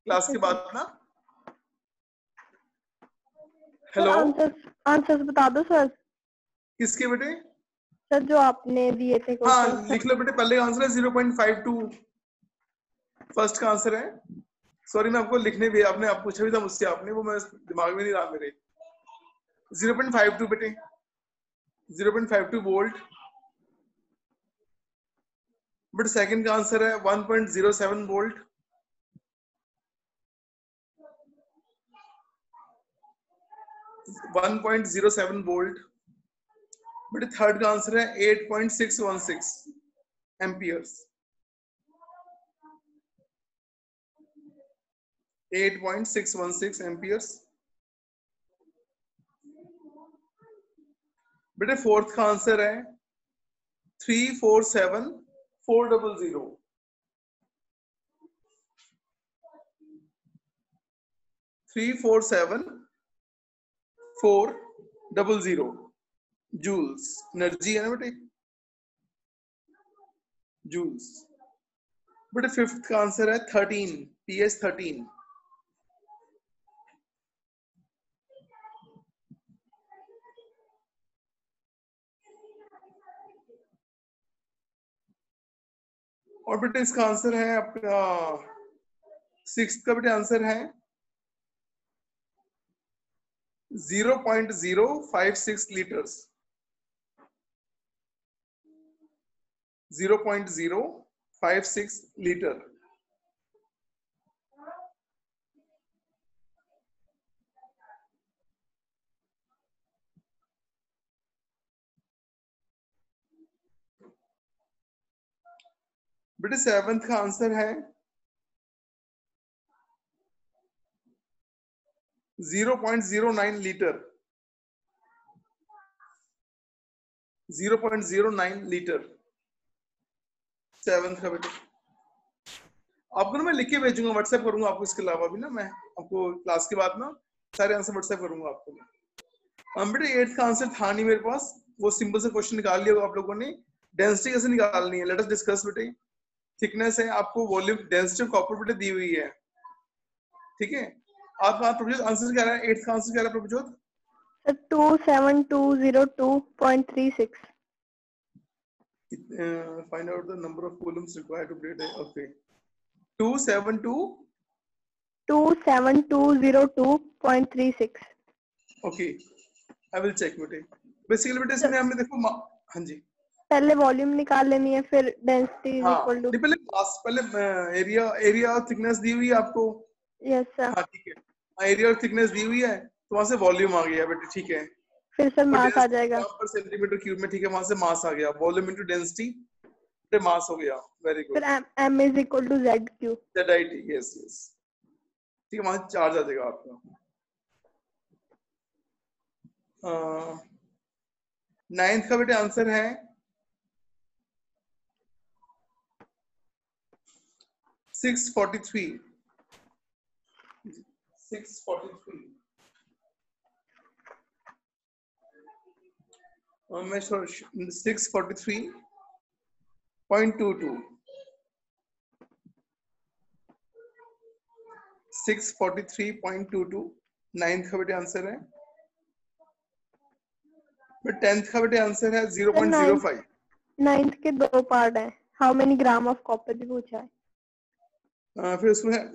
Class के बाद ना। सर हेलो, आंसर्स बता दो सर। किसके बेटे? सर जो आपने दिए थे हाँ क्वेश्चन। लिख लो बेटे, पहले आंसर है 0.52, फर्स्ट का आंसर है। सॉरी मैं आपको लिखने भी, आपने आप पूछा भी था मुझसे, आपने वो मैं दिमाग में नहीं रहा मेरे। 0.52 बेटे, 0.52 वोल्ट। बट सेकंड का आंसर है 1.07 वोल्ट। बट थर्ड का आंसर है 8.616 एम्पियर्स। 8.616 एम्पियर्स। बेटे फोर्थ का आंसर है 347,400। 347,400 जूल्स एनर्जी है ना बेटे, जूल्स। बेटे फिफ्थ का आंसर है 13, PS 13। और बेटे इसका आंसर है आपका सिक्स्थ का बेटे आंसर है 0.056 लीटर्स। 0.056 लीटर। बेटे सेवंथ का आंसर है 0.09 लीटर। 0.09 लीटर सेवंथ का बेटे। आपको ना मैं लिख के भेजूंगा, व्हाट्सएप करूंगा आपको। इसके अलावा भी ना मैं आपको क्लास के बाद ना सारे आंसर व्हाट्सएप करूंगा आपको। बेटे एट्थ का आंसर था नहीं मेरे पास, वो सिंपल से क्वेश्चन निकाल लिया आप लोगों ने। डेंसिटी कैसे निकालनी है, लेट अस डिस्कस बेटे। थिकनेस है, आपको वॉल्यूम, डेंसिटी ऑफ कॉपर बेटे दी हुई है, ठीक है। आपका प्रभुजोत आंसर क्या रहा है? एट्थ का आंसर क्या रहा है Prabhjot? 27202.36। Find out the number of coulombs required to break the, okay 272, 27202.36। Okay I will check बेटे। बेसिकली बेटे इसमें हमने देखो हाँ जी, पहले वॉल्यूम निकाल लेनी है, फिर डेंसिटी इज हाँ इक्वल टू। नहीं पहले मास, पहले एरिया और थिकनेस दी हुई है आपको। Yes sir. हाँ ठीक है, एरिया और थिकनेस दी हुई है, तो वहां से वॉल्यूम आ गया बेटे, ठीक है। फिर सर मास आ जाएगा। पर सेंटीमीटर क्यूब में, ठीक है, वहां से मास आ गया, वॉल्यूम इनटू डेंसिटी, मास हो गया। Very good. फिर m is equal to ZQ। ZIT, yes yes, ठीक है, वहां चार्ज आ जाएगा आपका। नाइन्थ का बेटे आंसर है 643। 643 मैं 643.22। 643.22 नाइन्थ का बेटे आंसर है। टेंथ का बेटे आंसर है 0.05। नाइन्थ के दो पार्ट है, how many gram of copper भी पूछा है। फिर उसमें है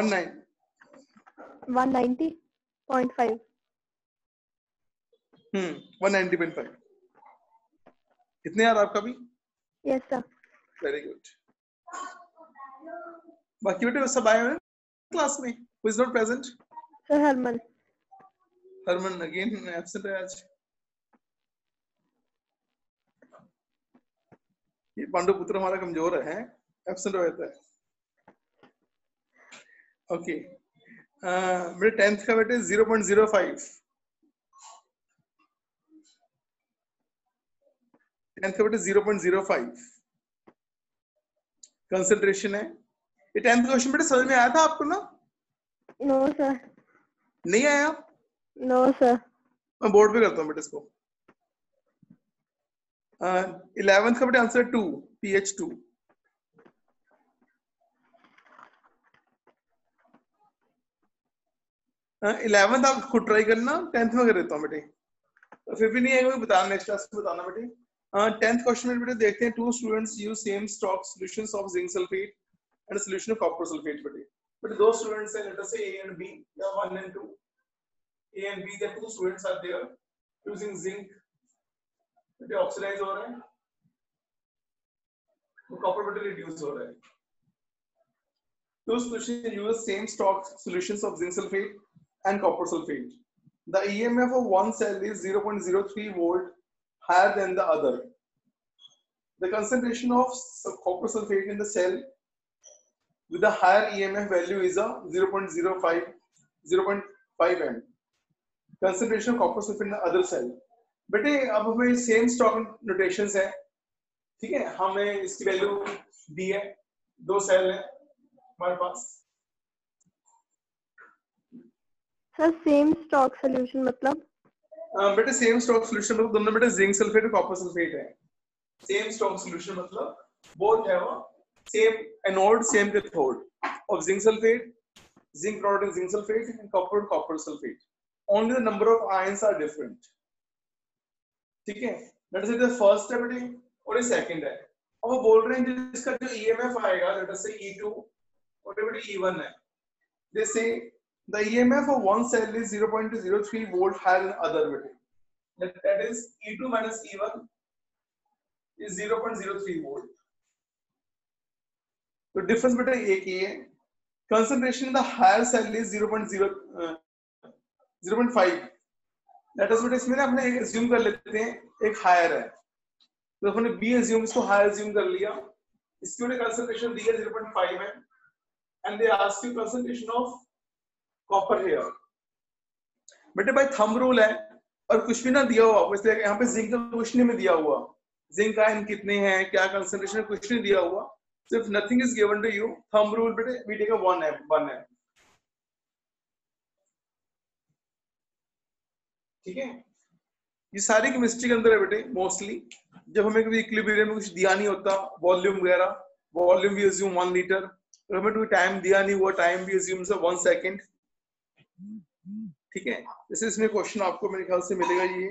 190.5। 190.5। कितने यार आपका भी? Yes sir. Very good. बाकी बेटे सब आए हैं क्लास में? Who is not present? Sir Harman. Harman again absent है आज। ये पांडु पुत्र हमारा कमजोर है, एब्सेंट हो जाता है। ओके मेरे टेंथ का बेटे 0.05। टेंथ का बेटे 0.05 कंसंट्रेशन है। ये टेंथ क्वेश्चन बेटे समझ में आया था आपको ना? No sir. नहीं आया? No sir. मैं बोर्ड पे करता हूँ बेटे इसको। 11th का बेटे आंसर 2, pH 2। 11th आप खुद ट्राई करना, 10th में कर देता हूँ बेटे, तो फिर भी नहीं आएगा बताना, नेक्स्ट क्लास में बताना बेटे। 10th क्वेश्चन में बेटे देखते हैं, two students use same stock solutions of zinc sulphate and solution of copper sulphate बेटे। बट दो स्टूडेंट्स हैं, let us say A and B या 1 and 2, A and B, the two students are there using zinc, बेटे oxidise हो रहा है तो copper बेटे रिड्यूस हो रहा है। Two solutions use same stock solutions of zinc sulfate and copper sulfate. The EMF of one cell is 0.03 volt higher than the other. The concentration of copper sulfate in the cell with the higher EMF value is a 0.05 m. Concentration of copper sulfate in the other cell. बेटे अब हमें same stock notations है, ठीक है, हमें इसकी value दी है, दो सेल है हमारे पास। सर सेम स्टॉक सॉल्यूशन मतलब? बेटे सेम स्टॉक सॉल्यूशन मतलब दोनों बेटे जिंक सल्फेट और कॉपर सल्फेट है। सेम स्टॉक सॉल्यूशन मतलब बोथ है वो same anode same cathode of zinc sulphate, zinc product zinc sulphate and copper sulphate, only the number of ions are different, ठीक है। लेट अस से the first है बेटे और ये सेकंड है। अब वो बोल रहे हैं जिसका जो ईएमएफ आएगा लेट अस से E2 और बेटे E1 है, they say the EMF of one cell is 0.03 volt higher than other bit. That is E2 minus E1 is 0.03 volt. The difference between एक ही है, concentration in the higher cell is 0.5. That is what इसमें ना अपने assume कर लेते हैं एक higher है, तो अपने B assume इसको higher assume कर लिया, इसकी उन्हें concentration दी है 0.5 है, and they ask you concentration of copper here. बेटे भाई थंब रूल है और कुछ भी ना दिया हुआ, इसलिए यहाँ पे जिंक का कुछ नहीं में दिया हुआ, जिंक आयन कितने हैं क्या कंसंट्रेशन कुछ नहीं दिया हुआ, सिर्फ nothing is given to you, thumb rule बेटे वी टेक 1 है, ठीक है। ये सारी केमिस्ट्री के अंदर है बेटे मोस्टली, जब हमें कभी इक्विलिब्रियम में कुछ दिया नहीं होता, वॉल्यूम वगैरह, वॉल्यूम भी अज्यूम 1 लीटर, और हमें कोई टाइम दिया नहीं हुआ, टाइम भी अज्यूम से 1 सेकंड, ठीक है। जैसे इसमें क्वेश्चन आपको मेरे ख्याल से मिलेगा ये,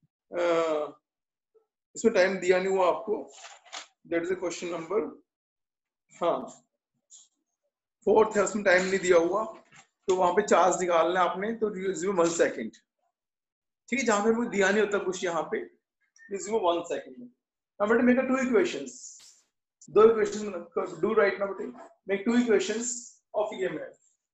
इसमें टाइम दिया नहीं हुआ आपको, दैट इज क्वेश्चन नंबर, हाँ 4th है, उसमें टाइम नहीं दिया हुआ, तो वहां पे चार्ज निकालना है आपने, तो 1 सेकंड, ठीक है। जहां पे मुझे दिया नहीं होता कुछ, यहाँ पे 1 सेकंड। now बेटे मेक 2 इक्वेशंस, दो इक्वेशन डू राइट नाउ बेटे, मेक 2 इक्वेशंस ऑफ ईएमएफ।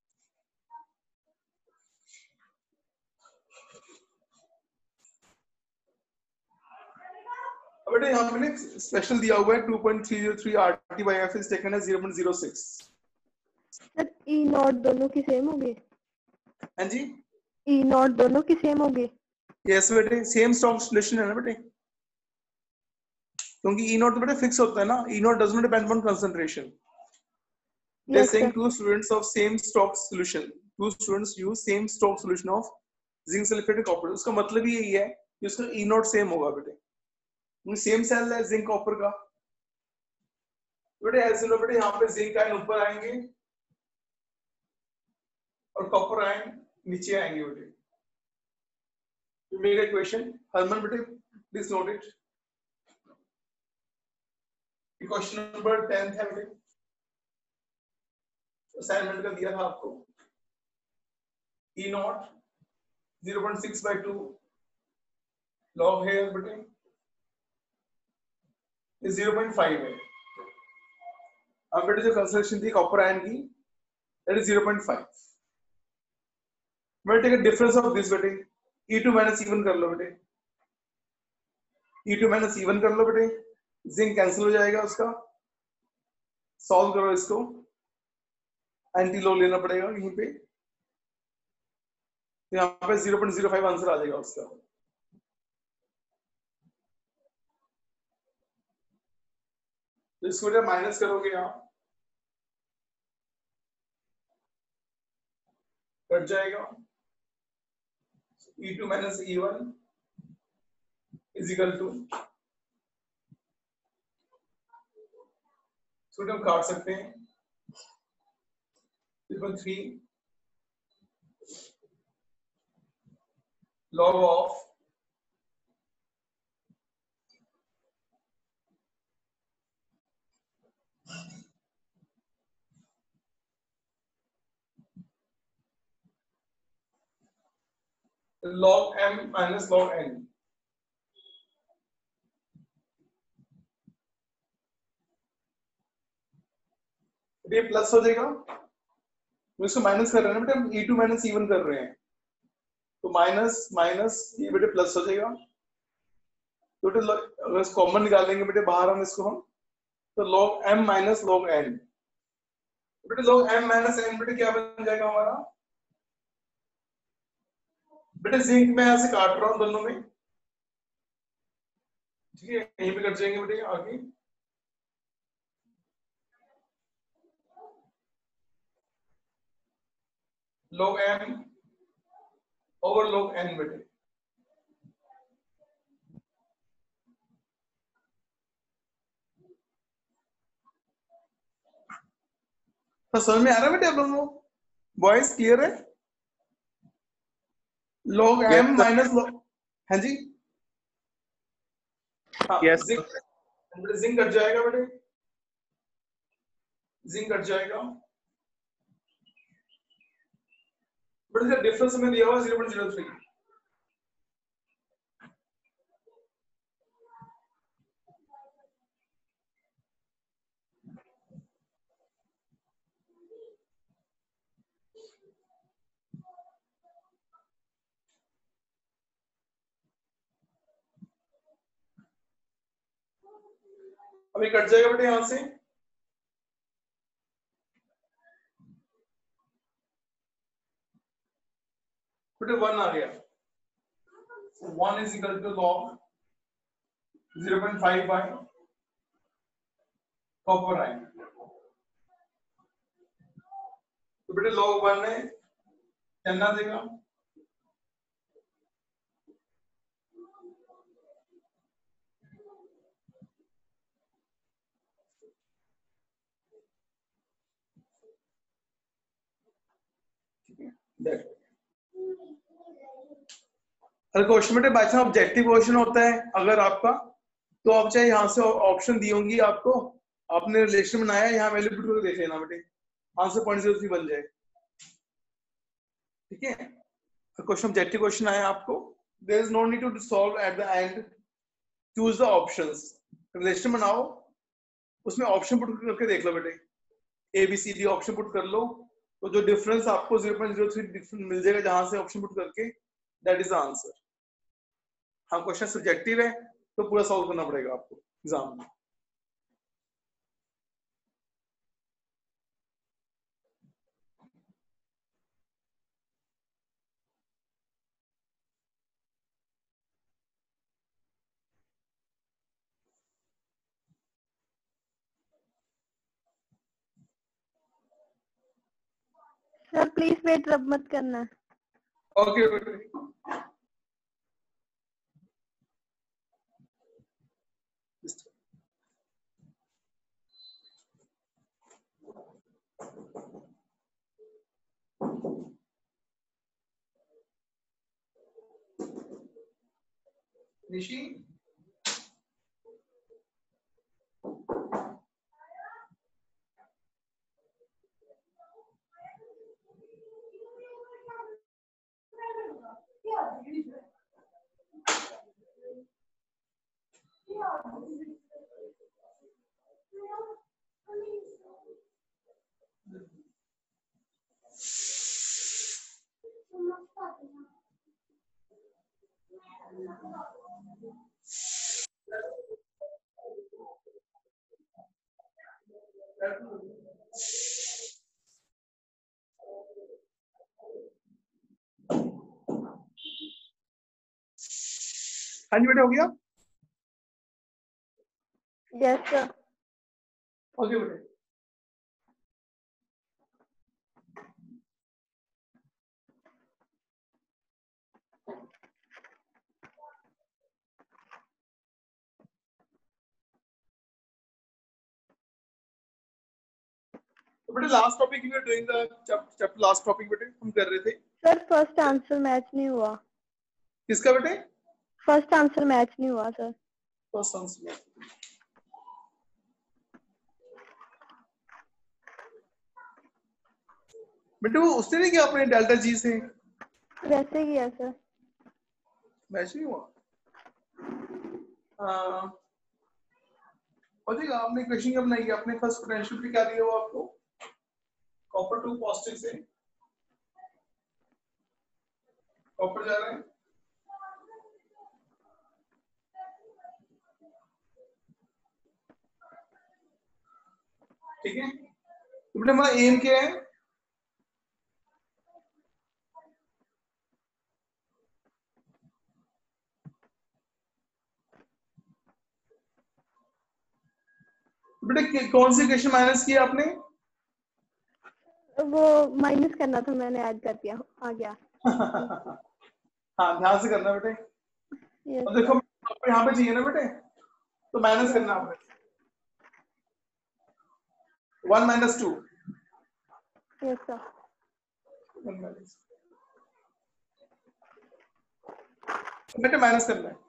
बेटे यहाँ पे स्पेशल दिया हुआ है 2.303 RT by F is taken as 0.06। Sir E nought दोनों की सेम होगी? हाँ जी, E नॉट दोनों की सेम होगी? यस बेटे सेम स्टॉक सॉल्यूशन है ना बेटे, क्योंकि E नॉट तो बेटे फिक्स होता है ना, E nought does not depend on concentration. They are saying two students of same stock solution, two students use same stock solution of zinc sulphate and copper, उसका मतलब ही यही है कि उसका E नॉट सेम होगा बेटे, सेम सेल है zinc copper का। बेटे ऐसे लो बेटे, यहाँ पे जिंक आयन ऊपर आएंगे और कॉपर आयन नीचे आएंगे बेटे। मेरा इक्वेशन हरमन बेटे please note it, question number 10 है बेटे, असाइनमेंट का दिया था आपको, E नॉट 0.6/2 लॉग हेयर बेटे 0.5 है। अब बेटे जो कंसंट्रेशन थी कॉपर आयन की दैट इज 0.5। बेटे take a difference of this बेटे, E2 माइनस E1 कर लो बेटे, E2 माइनस E1 कर लो बेटे, जिंक कैंसिल हो जाएगा उसका, सॉल्व करो इसको, एंटी लॉग लेना पड़ेगा यहीं पे, तो यहाँ पे 0.05 आंसर आ जाएगा उसका। तो इसको जब माइनस करोगे आप कट जाएगा, E2 minus E1 is equal to, इसको हम काट सकते हैं 3 log of log m minus log n। ये प्लस हो जाएगा, तो इसको माइनस कर रहे हैं ना बेटा, e2 माइनस e1 कर रहे हैं, तो माइनस माइनस ये बेटे प्लस हो जाएगा। तो बेटे अगर इसको कॉमन निकालेंगे बेटे बाहर हम इसको हम, तो log m minus log n, बेटे log m माइनस n बेटे क्या बन जाएगा हमारा बेटे, जिंक में ऐसे काट रहा हूं दोनों में, ठीक है, यहीं पे कट जाएंगे बेटे आगे। log m over log n बेटे, तो समझ में आ रहा है बेटे आप लोगों को? वॉइस क्लियर है? log Yes, m sir. Minus log, हाँ जी, हाँ, Yes, जिंक बेटे, जिंक कट जाएगा बेटे, जिंक कट जाएगा बेटे, इसका डिफरेंस में दिया हुआ 0.03। अभी कट जाएगा बेटे यहां से, बेटे 1 आ गया, 1 is equal to log 0.5 by copper ion, तो बेटे log 1 है 10 आ जाएगा, अगर क्वेश्चन बेटे बाय चांस ऑब्जेक्टिव क्वेश्चन होता है अगर आपका, तो आप चाहे यहाँ से ऑप्शन दी होंगी आपको, आपने रिलेशन बनाया, यहाँ वैल्यू पुट करके देख लेना बेटे, आंसर 0.03 बन जाए, ठीक है। क्वेश्चन ऑब्जेक्टिव क्वेश्चन आया आपको, there is no need to solve at the end, choose the options, relation बनाओ, उसमें ऑप्शन पुट करके देख लो बेटे, A B C D option put कर लो, तो जो डिफरेंस आपको 0.03 डिफरेंस मिल जाएगा जहां से ऑप्शन पुट करके, दैट इज द आंसर। हाँ, क्वेश्चन सब्जेक्टिव है तो पूरा सॉल्व करना पड़ेगा आपको एग्जाम में। सर प्लीज वेट, रब मत करना। ओके बेटे, निशी हाँ जी बेटे, हो गया? Yes sir. ओके बेटे, तो बेटे last topic we are doing the chapter, last topic बेटे हम कर रहे थे सर फर्स्ट आंसर मैच नहीं हुआ। किसका बेटे? फर्स्ट आंसर मैच नहीं हुआ सर। फर्स्ट आंसर बेटे वो उसने नहीं किया अपने डेल्टा जी से, वैसे किया सर। मैच नहीं हुआ। हो जाएगा। आपने क्वेश्चन क्या बनाई है? आपने फर्स्ट पोटेंशियल पे क्या दिया हुआ आपको? कॉपर टू पॉजिटिव से कॉपर जा रहे हैं, ठीक है। तो बेटा हमारा एम क्या है? बेटा कौन सी क्वेश्चन माइनस किया आपने? वो माइनस करना था, मैंने ऐड कर दिया, आ गया। हाँ ध्यान से करना बेटे। यस और देखो सर। आपको यहाँ पे चाहिए ना बेटे, तो माइनस यस करना आपने। 1 minus 2 यस सर। 1 minus बेटे माइनस करना है।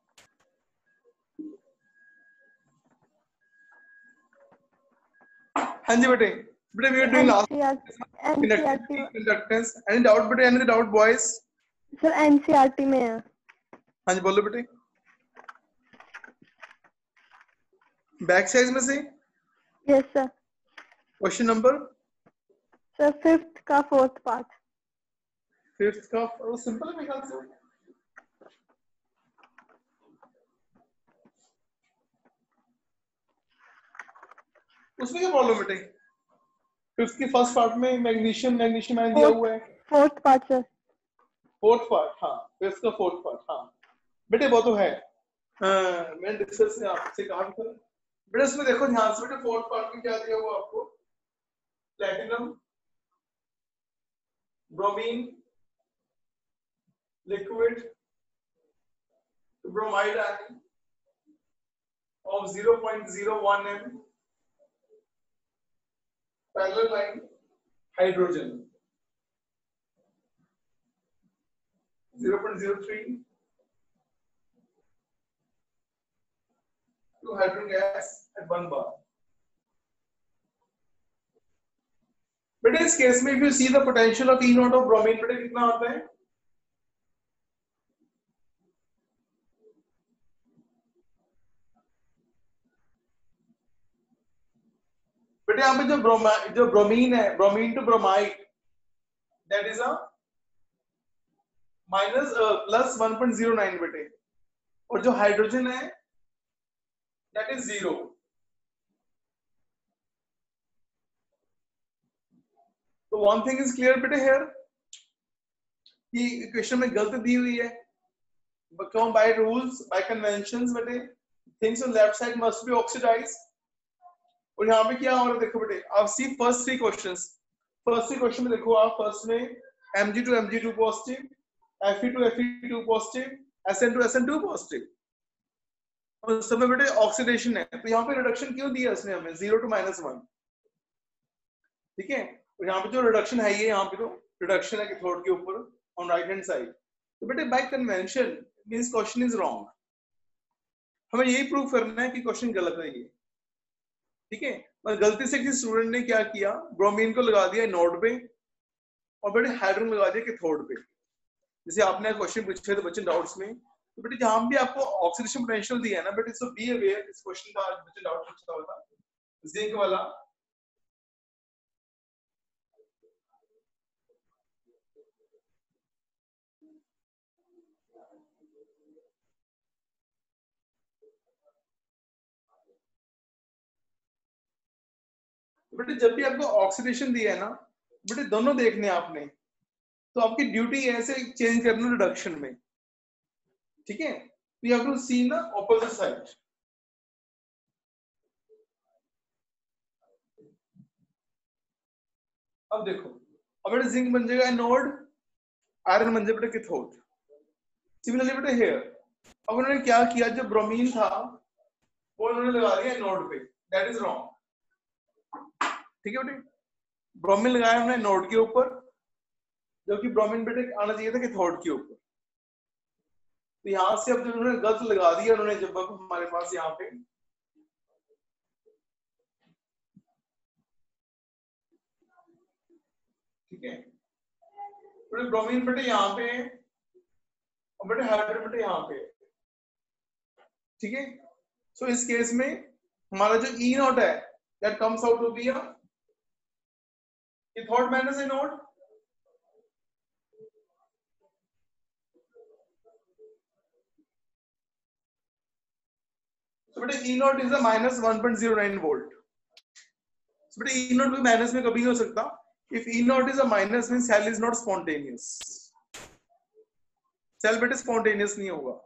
हाँ जी बेटे, बेटे we are doing last NCERT conductance. Any doubt बेटे? Any doubt boys? Sir, NCERT में है। हाँ जी बोलो बेटे। बैक साइज में से yes sir. Question number sir fifth का फोर्थ पार्ट। फिफ्थ का सिंपल है मेरे ख्याल से। उसमें क्या प्रॉब्लम बेटे? फिफ्थ के फर्स्ट पार्ट में मैग्नीशियम मैग्नीशियम आयन दिया हुआ है। Fourth part sir. Fourth part, हाँ फिफ्थ का फोर्थ पार्ट, हाँ बेटे वो तो है। मैंने डिस्कस में आपसे कहा था बेटे, इसमें देखो ध्यान से बेटे, फोर्थ पार्ट में क्या दिया हुआ आपको? Platinum, bromine, liquid, bromide ion of 0.01 m, parallel line, hydrogen 0.03, two hydrogen gas at 1 bar. But in this case, if you see the potential of E naught of bromine, बेटे कितना आता है? बेटे यहाँ पे जो ब्रोमीन है, bromine to bromide, that is a minus plus 1.09 बेटे, और जो हाइड्रोजन है that is 0. So one thing is clear बेटे here कि क्वेश्चन में गलती दी हुई है। क्यों? by rules, by conventions बेटे, things on left side must be oxidized. और यहाँ पे क्या हो रहा है देखो बेटे, आप सी फर्स्ट थ्री क्वेश्चन में देखो आप, फर्स्ट में Mg to Mg2 positive, Fe to Fe2 positive, Sn to Sn2 positive, और उस समय बेटे ऑक्सीडेशन है, तो यहाँ पे रिडक्शन क्यों दिया इसने हमें 0 to -1, ठीक है। और यहाँ पे जो रिडक्शन है ये, यहाँ पे तो रिडक्शन है कैथोड के ऊपर ऑन राइट हैंड साइड, तो बेटे by convention means question is wrong. हमें यही प्रूव करना है कि क्वेश्चन गलत है ये, ठीक है। पर गलती से किसी स्टूडेंट ने क्या किया, ब्रोमीन को लगा दिया नोड पे और बेटे हाइड्रोजन लगा दिया कैथोड पे। जैसे आपने क्वेश्चन पूछे थे बच्चे डाउट्स में, तो बेटे जहां भी आपको ऑक्सीडेशन पोटेंशियल दिया है ना बेटे, सो बी अवेयर, इस क्वेश्चन का आज बच्चे डाउट पूछता हुआ था जिंक वाला, बेटे जब भी आपको ऑक्सीडेशन दिया है ना बेटे, दोनों देखने आपने, तो आपकी ड्यूटी है ऐसे चेंज करना रिडक्शन में, ठीक है। तो यू हैव टू सी ना ऑपोजिट साइड। अब देखो, अब बेटे जिंक बन जाएगा एनोड, आयरन बन जाएगा बेटे कैथोड। सिमिलरली बेटे हियर, अब उन्होंने क्या किया, जो ब्रोमीन था वो उन्होंने लगा दिया एनोड पे, दैट इज रॉन्ग, ठीक है बेटे। ब्रोमीन लगाया हमने नोड के ऊपर, जबकि ब्रोमीन बेटे आना चाहिए था कैथोड के ऊपर। तो यहाँ से अब जो उन्होंने गलत लगा दिया उन्होंने जब अब हमारे पास यहाँ पे ठीक है, बेटे ब्रोमीन बेटे यहाँ पे और बेटे हाइड्रोजन बेटे यहाँ पे, ठीक है। सो इस केस में हमारा जो ई नॉट है that comes out to be thought minus E nought, so बेटे E nought is a minus 1.09 वोल्ट। so बेटे E नॉट भी माइनस में कभी नहीं हो सकता। if E nought is a minus means cell is not spontaneous, cell बेटे स्पॉन्टेनियस नहीं होगा,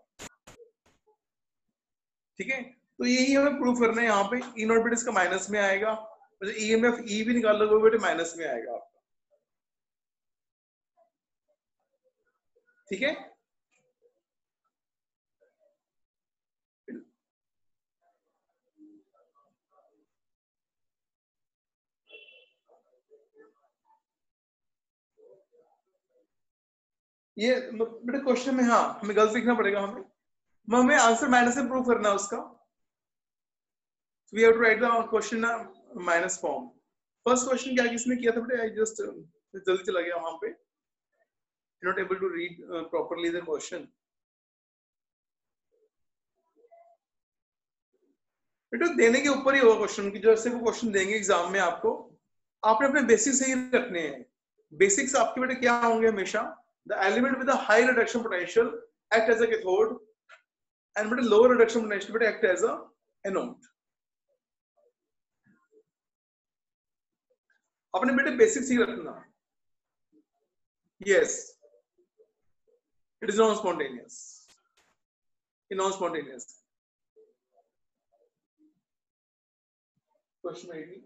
ठीक है। तो यही हमें प्रूव करना है यहाँ पे। E नॉट बेटे इसका माइनस में आएगा, तो EMF E भी निकाल लोगे बेटे माइनस में आएगा आपका, ठीक है। ये बेटे क्वेश्चन में हाँ हमें गलत लिखना पड़ेगा, हमें आंसर माइनस से प्रूव करना है उसका। We have to write the question minus form. First question क्या किसने किया था बेटे? आई जस्ट जल्दी चला गया वहां पे, not able to read properly the question. बेटे देने के ऊपर ही होगा क्वेश्चन की, जैसे वो क्वेश्चन देंगे एग्जाम में आपको, आपने अपने बेसिक्स सही रखने हैं। बेसिक्स आपके बेटे क्या होंगे हमेशा? The element with a high reduction potential act as a cathode and बेटे लोअर रिडक्शन पोटेंशियल बेटे एक्ट एज अ एनोड। अपने बेटे बेसिक्स ही रखना। Yes, it is non spontaneous, non spontaneous. Question 18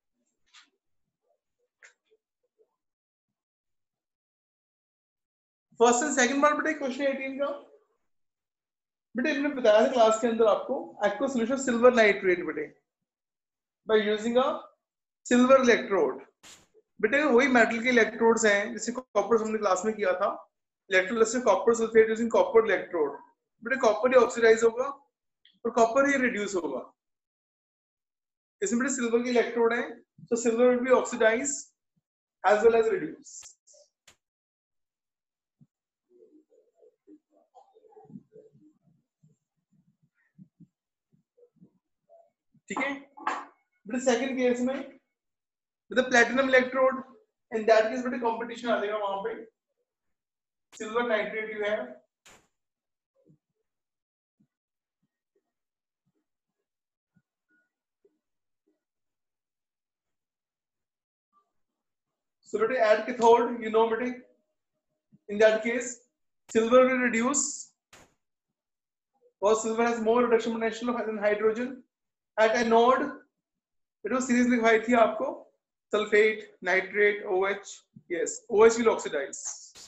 first and second part बेटे question 18 का बेटे हमने बताया था क्लास के अंदर आपको एक्वा सॉल्यूशन सिल्वर नाइट्रेट बेटे by using a silver electrode. बेटे वही मेटल के इलेक्ट्रोड्स हैं जैसे कॉपर हमने क्लास में किया था, electrolysis copper sulphate using copper electrode. बेटे कॉपर ही ऑक्सीडाइज होगा और कॉपर ही रिड्यूस होगा। इसमें बेटे सिल्वर के इलेक्ट्रोड है, तो silver will be oxidise as well as reduce. ठीक है बेटे सेकंड केस में with platinum electrode, in that case बेटे कंपटीशन आ जाएगा वहां पे, silver nitrate you have, so बेटे add cathode, you know बेटे in that case silver will reduce because silver has more reduction potential than hydrogen। at anode it was series लिखवाई थी आपको sulfate, nitrate, OH, yes OH will oxidize।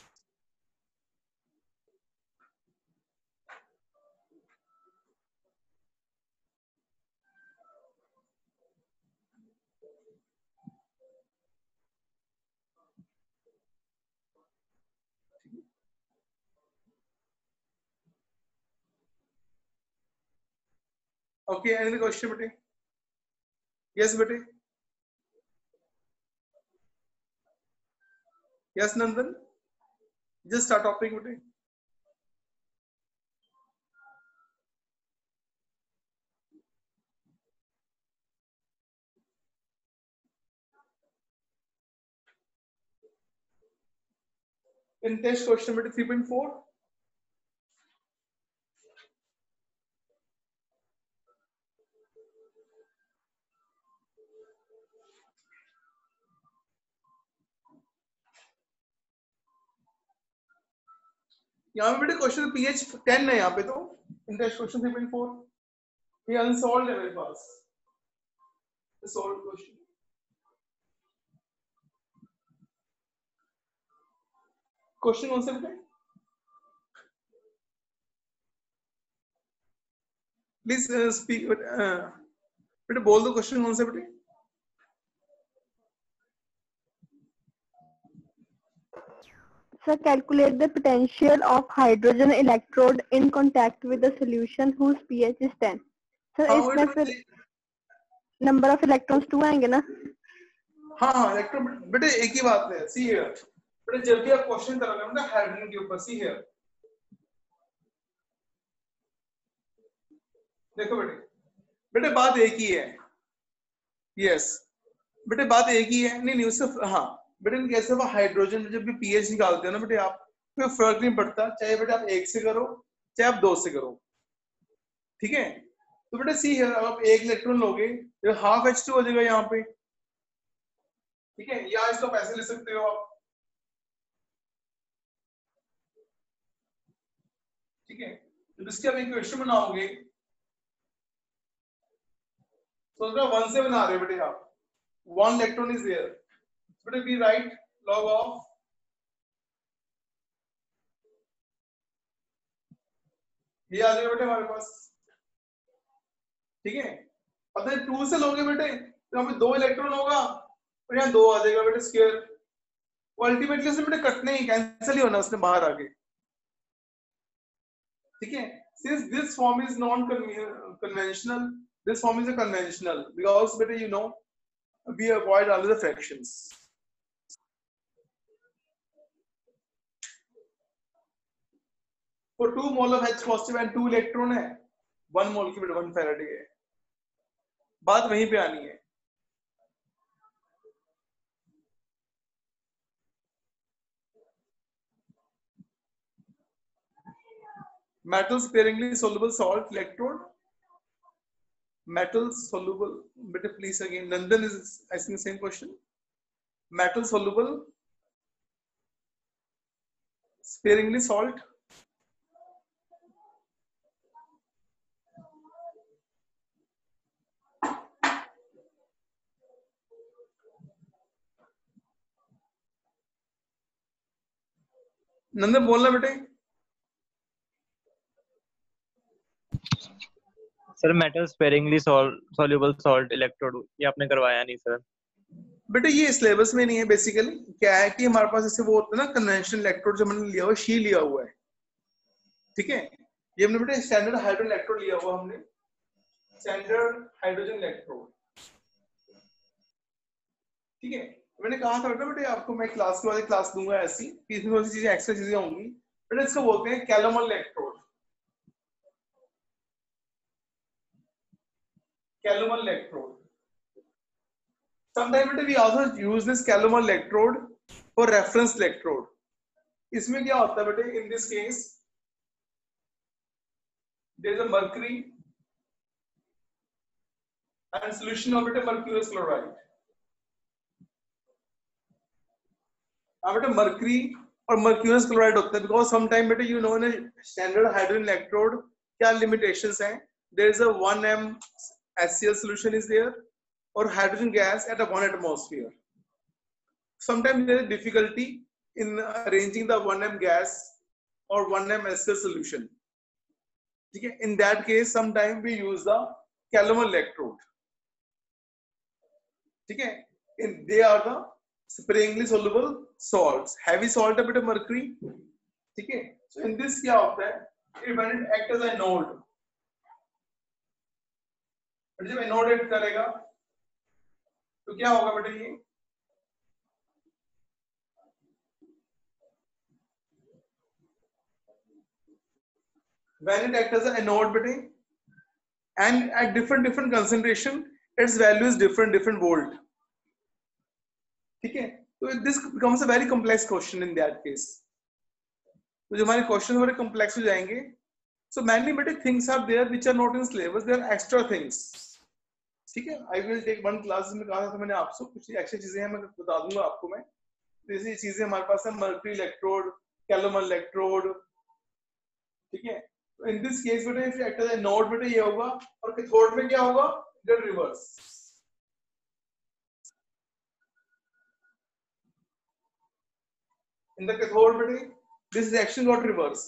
okay any question बेटे? yes बेटे, yes Nandan, just start topic बेटे। in test question बेटे 3.4 यहाँ पे बेटे क्वेश्चन pH 10 है यहाँ पे, तो इन टेस्ट क्वेश्चन 3.4 ये अनसॉल्व्ड है मेरे पास, सॉल्व क्वेश्चन। क्वेश्चन कौन से बेटे? प्लीज स्पीक बेटे, बोल दो क्वेश्चन कौन से बेटे? Sir, calculate the potential of hydrogen electrode in contact with a solution whose pH is 10. Sir, हाँ इसमें वही फिर तो, number of electrons 2 आएंगे ना? हाँ हाँ इलेक्ट्रॉन बेटे एक ही बात है, सी हियर बेटे जब भी आप क्वेश्चन करोगे ना हाइड्रोजन के ऊपर, सी हियर देखो बेटे, बेटे बात एक ही है, यस बेटे बात एक ही है, नहीं नहीं उससे हाँ बेटे कैसे वो हाइड्रोजन जब भी पीएच निकालते हो ना बेटे आप, कोई फर्क नहीं पड़ता चाहे बेटे आप 1 से करो चाहे आप 2 से करो, ठीक है। तो बेटे सी हियर आप 1 इलेक्ट्रॉन लोगे तो हाफ H2 हो जाएगा यहाँ पे, ठीक है, या इसको पैसे ले सकते हो आप, ठीक है। तो इसके आप इक्वेशन बनाओगे तो उसका 1 से बना रहे हो बेटे आप, 1 इलेक्ट्रॉन इज देयर, बेटे वी राइट log ऑफ ये आ जाएगा बेटे हमारे पास, ठीक है। अब 2 से लोगे बेटे तो यहाँ पे 2 इलेक्ट्रॉन होगा और यहाँ 2 आ जाएगा बेटे स्क्वायर, वो अल्टीमेटली उसने बेटे कटने ही कैंसिल ही होना उसने बाहर आके, ठीक है। Since this form is non-conventional, this form is a conventional because better you know we avoid all the fractions. For 2 mole of H positive and 2 electron है, 1 mole की बेटा 1 Faraday है, बात वहीं पे आनी है। Metal sparingly soluble salt electrode. Metal soluble. Better please again. Nandan is asking the same question. Metal soluble. Sparingly salt. Nandan बोलना बेटे। Sir metal sparingly soluble salt electrode ये आपने करवाया नहीं सर। बेटे ये सिलेबस में नहीं है, बेसिकली क्या है कि हमारे पास जैसे वो होता है ना कन्वेंशनल इलेक्ट्रोड जो हमने लिया हुआ शी लिया हुआ है, ठीक है। ये हमने बेटे स्टैंडर्ड हाइड्रोजन इलेक्ट्रोड लिया हुआ हमने, स्टैंडर्ड हाइड्रोजन इलेक्ट्रोड, ठीक है। मैंने कहा था बेटा बेटे आपको मैं क्लास के बाद क्लास दूंगा ऐसी कि इसमें बहुत सी चीजें एक्स्ट्रा चीजें होंगी बेटा, इसको बोलते हैं calomel electrode, calomel electrode. Sometimes we also use this calomel electrode for reference electrode. इसमें क्या होता है बेटे, in this case there is a mercury and solution of बेटे mercurous chloride. अब बेटे mercury और mercurous chloride होता है because sometime बेटे you know in a standard hydrogen electrode क्या limitations हैं, there is a 1m HCl solution is there or hydrogen gas at a 1 atmosphere. Sometimes there is difficulty in arranging the 1m gas or 1m HCl solution. Okay? In that case, sometimes we use the calomel electrode. Okay? And they are the sparingly soluble salts. Heavy salt a bit of mercury. Okay? So in this क्या होता है? When it acts as a node. जब anode act करेगा तो क्या होगा बेटे, ये when it acts as an anode बेटे and at different concentration its value is different volt, ठीक है। तो this becomes a very complex question in that case. तो जो हमारे क्वेश्चन बड़े complex हो जाएंगे, so many बेटे things are there which are not in syllabus, they are extra things, ठीक है। I will take one class में कहा था मैंने आपसे कुछ एक्स्ट्रा चीजें हैं मैं बता दूंगा आपको मैं, तो ऐसी चीजें हमारे पास है मर्क्यूरी इलेक्ट्रोड, कैलोमल इलेक्ट्रोड, ठीक है। तो इन दिस केस बेटे if act as a node बेटे ये होगा और कैथोड में क्या होगा, इधर रिवर्स। इन द कैथोड बेटे दिस रिएक्शन गॉट रिवर्स,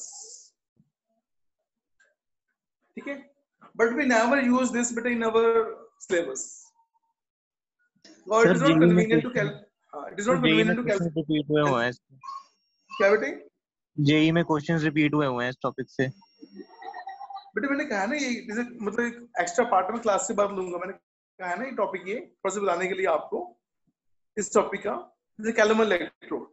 ठीक है। But we never use this बेटे in our syllabus. Or it is not convenient to it is not convenient to repeat हुए हुए हैं। क्या बेटे? जेई में क्वेश्चंस रिपीट हुए हैं इस टॉपिक से। बेटे मैंने कहा ना, ये जैसे मतलब एक एक्स्ट्रा पार्ट में क्लास के बाद लूंगा, मैंने कहा है ना, ये टॉपिक ये थोड़ा सा बताने के लिए आपको इस टॉपिक का, जैसे कैलमर इलेक्ट्रोड,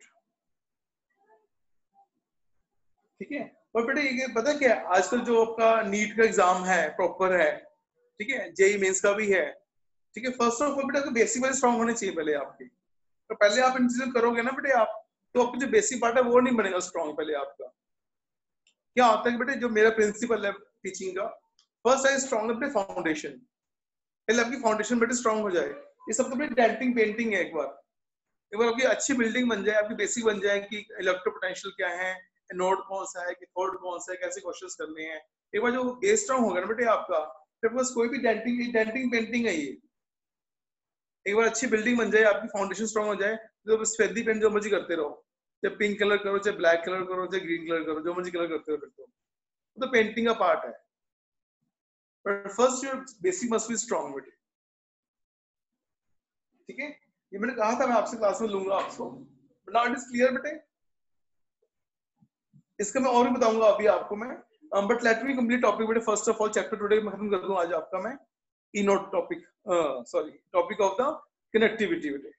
ठीक है। और बेटे ये पता क्या है, आजकल जो आपका नीट का एग्जाम है प्रॉपर है, ठीक है, जेई मेंस का भी है, ठीक है। फर्स्ट ऑफ ऑल बेटा तो बेसिक वाइज स्ट्रांग होने चाहिए पहले आपके, तो पहले आप इन चीजों करोगे ना बेटे आप, तो आपका जो बेसिक पार्ट है वो नहीं बनेगा स्ट्रांग पहले आपका। क्या होता है कि बेटे जो मेरा प्रिंसिपल है टीचिंग का, फर्स्ट है स्ट्रांग अपने फाउंडेशन, पहले आपकी फाउंडेशन बेटे स्ट्रांग हो जाए। ये सब तो बेटे डेंटिंग पेंटिंग है, एक बार आपकी अच्छी बिल्डिंग बन जाए, आपकी बेसिक बन जाए कि इलेक्ट्रो पोटेंशियल क्या है, नोड कौन सा है, कैथोड कौन सा है, कैसे क्वेश्चंस करने हैं, एक बार जो बेस स्ट्रांग होगा ना बेटे आपका, फिर बस कोई भी डेंटिंग पेंटिंग है ये। एक बार अच्छी बिल्डिंग बन जाए, आपकी फाउंडेशन स्ट्रांग हो जाए, तो स्पेदी पेंट जो मर्जी करते रहो, चाहे पिंक कलर करो, चाहे ब्लैक कलर करो, चाहे ग्रीन कलर करो, जो मर्जी कलर करते रहो, फिर तो पेंटिंग का पार्ट है। But first your basic must be strong बेटे, ठीक है। ये मैंने कहा था मैं आपसे क्लास में लूंगा आपको, नाउ इट इज क्लियर बेटे। इसका मैं और भी बताऊंगा अभी आपको मैं, but let me complete topic बेटे। First of all chapter today मैं खत्म कर दूं आज आपका मैं, ई नोट topic, sorry topic of the connectivity बेटे।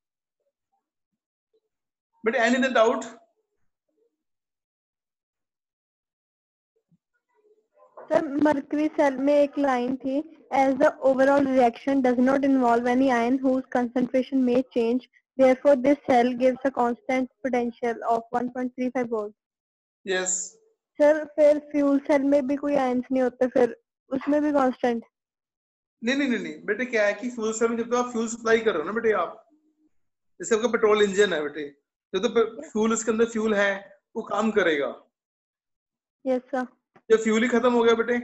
बेटे any other doubt? Sir mercury cell में एक लाइन थी, as the overall reaction does not involve any ion whose concentration may change, therefore this cell gives a constant potential of 1.35 volt. Yes. Sir फिर fuel cell में भी कोई ions नहीं होते, फिर उसमें भी कांस्टेंट? नहीं बेटे, क्या है कि फ्यूल सेल में जब तो आप फ्यूल सप्लाई कर रहे हो ना बेटे आप, जैसे आपका पेट्रोल इंजन है बेटे, जब तो फ्यूल इसके अंदर फ्यूल है वो काम करेगा। Yes sir. जब फ्यूल ही खत्म हो गया बेटे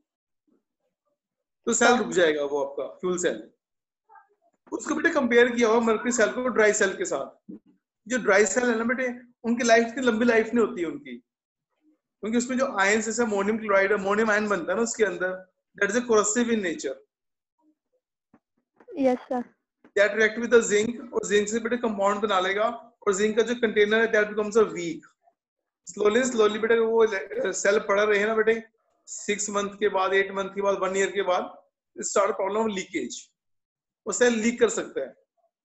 तो सेल हाँ। रुक जाएगा, वो आपका फ्यूल सेल। उसको बेटे कंपेयर किया हुआ मर्करी सेल को ड्राई सेल के साथ। जो ड्राई सेल है ना बेटे, उनकी लाइफ इतनी लंबी लाइफ नहीं होती है उनकी, क्योंकि उसमें जो आयन जैसे अमोनियम क्लोराइड, अमोनियम आयन बनता है ना उसके अंदर, that is a corrosive in nature, yes sir. That react with the zinc, और जिंक से बेटे कंपाउंड बना लेगा, और जिंक का जो कंटेनर है that becomes a weak. Slowly बेटे वो सेल पड़ा रहे ना बेटे, 6 मंथ के बाद, 8 मंथ के बाद, 1 ईयर के बाद स्टार्ट प्रॉब्लम ऑफ लीकेज, वो सेल लीक कर सकता है,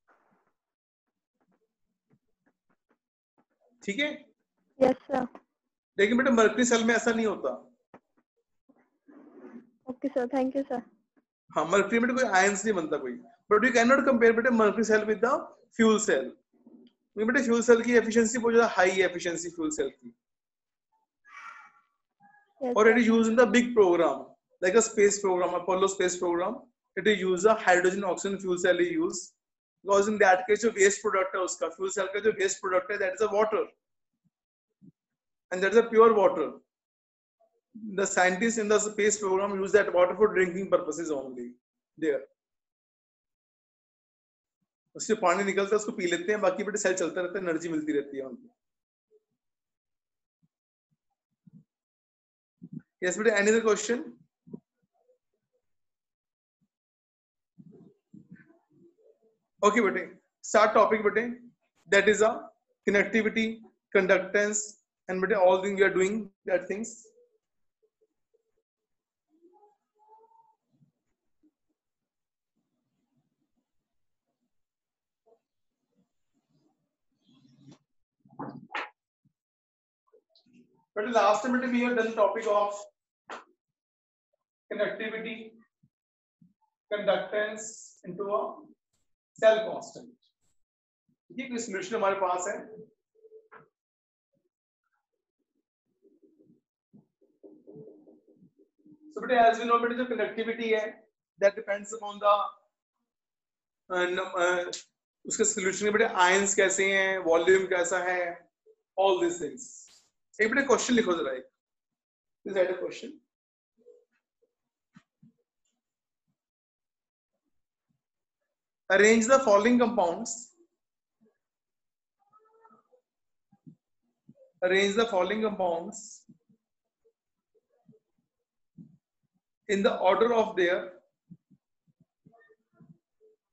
ठीक है। Yes sir. लेकिन बेटे मर्करी सेल में ऐसा नहीं होता। Okay sir, thank you sir. हाँ, मर्करी में कोई आयंस नहीं बनता कोई, but you can not compare बेटे mercury cell with the fuel cell, क्योंकि बेटे फ्यूल सेल की एफिशिएंसी बहुत ज्यादा हाई है, एफिशिएंसी फ्यूल सेल की, यस और it sir. Is used in the big programme like a space programme, Apollo space programme, it is used a hydrogen oxygen fuel cell is used, because in that case जो waste product है उसका, fuel cell का जो waste product है that is a water, and that is a pure water. The scientists in the space program use that water for drinking purposes only there. उससे पानी निकलता है, उसको पी लेते हैं, बाकी बेटे सेल चलता रहता है, एनर्जी मिलती रहती है उनको। Yes बेटे, any other question? Okay बेटे, start topic बेटे, that is a connectivity, conductance, and बेटे all things you are doing that things. But last time we have done topic of connectivity, conductance into a cell constant. ये कोई solution हमारे पास है। So बेटे as we know बेटे जो connectivity है that depends upon the उसके solution में बेटे ions कैसे हैं, volume कैसा है, all these things. एक बेटे क्वेश्चन लिखो जरा, एक is that a question? Arrange the following compounds. Arrange the following compounds in the order of their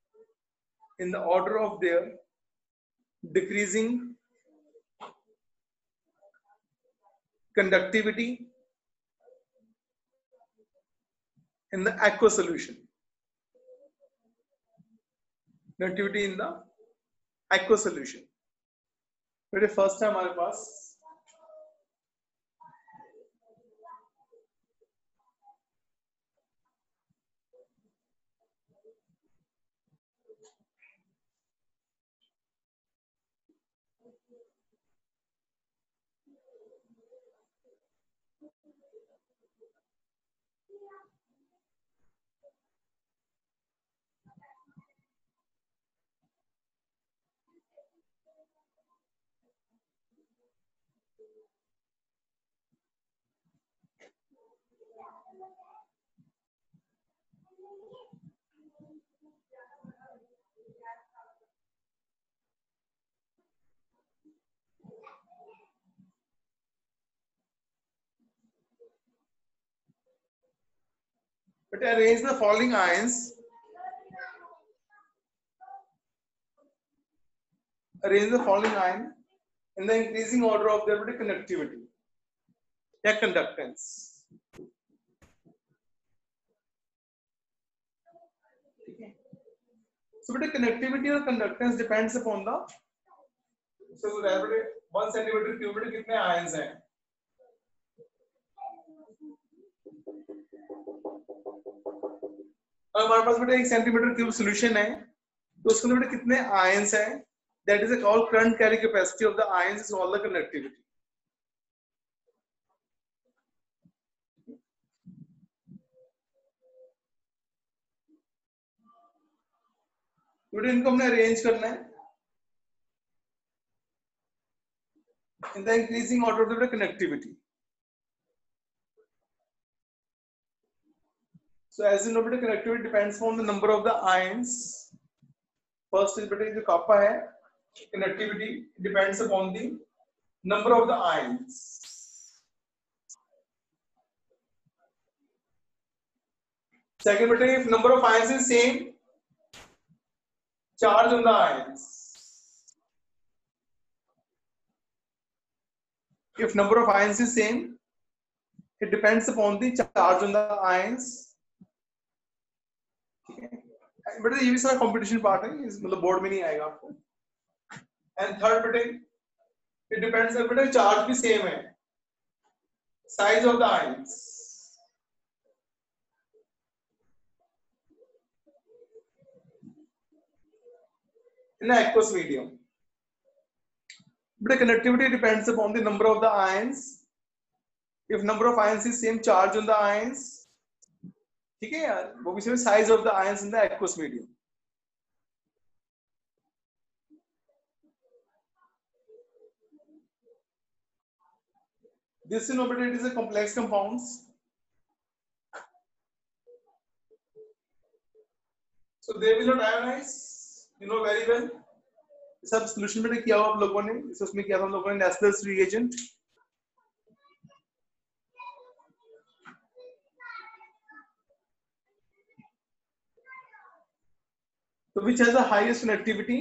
decreasing conductivity in the aqueous solution. Conductivity in the aqueous solution. मेरे first है हमारे पास but arrange the following ions. Arrange the following ion in the increasing order of their conductivity या conductance. So conductivity or conductance depends upon the so 1 centimeter cube में कितने ions हैं. हमारे पास बेटा 1 centimetre cube solution है तो उसके अंदर कितने आयंस हैं that is called current carry capacity of the ions is all the conductivity. बेटा इनको हमने अरेंज करना है in the increasing order of the conductivity. So as you know, beta conductivity depends on the number of the ions. First is beta जो kappa है, conductivity depends upon the number of the ions. Second beta, if number of ions is same, charge on the ions. If number of ions is same, it depends upon the charge on the ions. बेटा ये भी सारा competition part है मतलब board में नहीं आएगा आपको. एंड थर्ड बेटे इट डिपेंड्स बेटा चार्ज भी सेम है size of the ions. In aqueous medium बेटा conductivity depends upon the number of the ions. If number of ions is same charge on the ions. ठीक है यार वो भी size of the ions in the aqueous medium. This you know but it is a complex compounds. So they will not ionize, you know very well. सब solution में किया हुआ आप लोगों ने इसमें किया था हम लोगों ने Nessler's reagent. So which has the highest conductivity?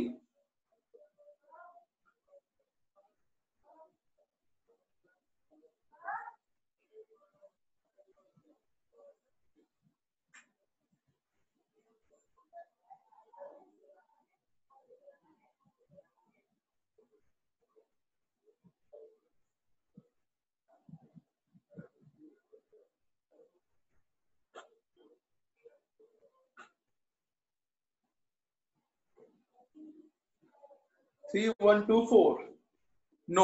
Three, 1, 2, 4. No.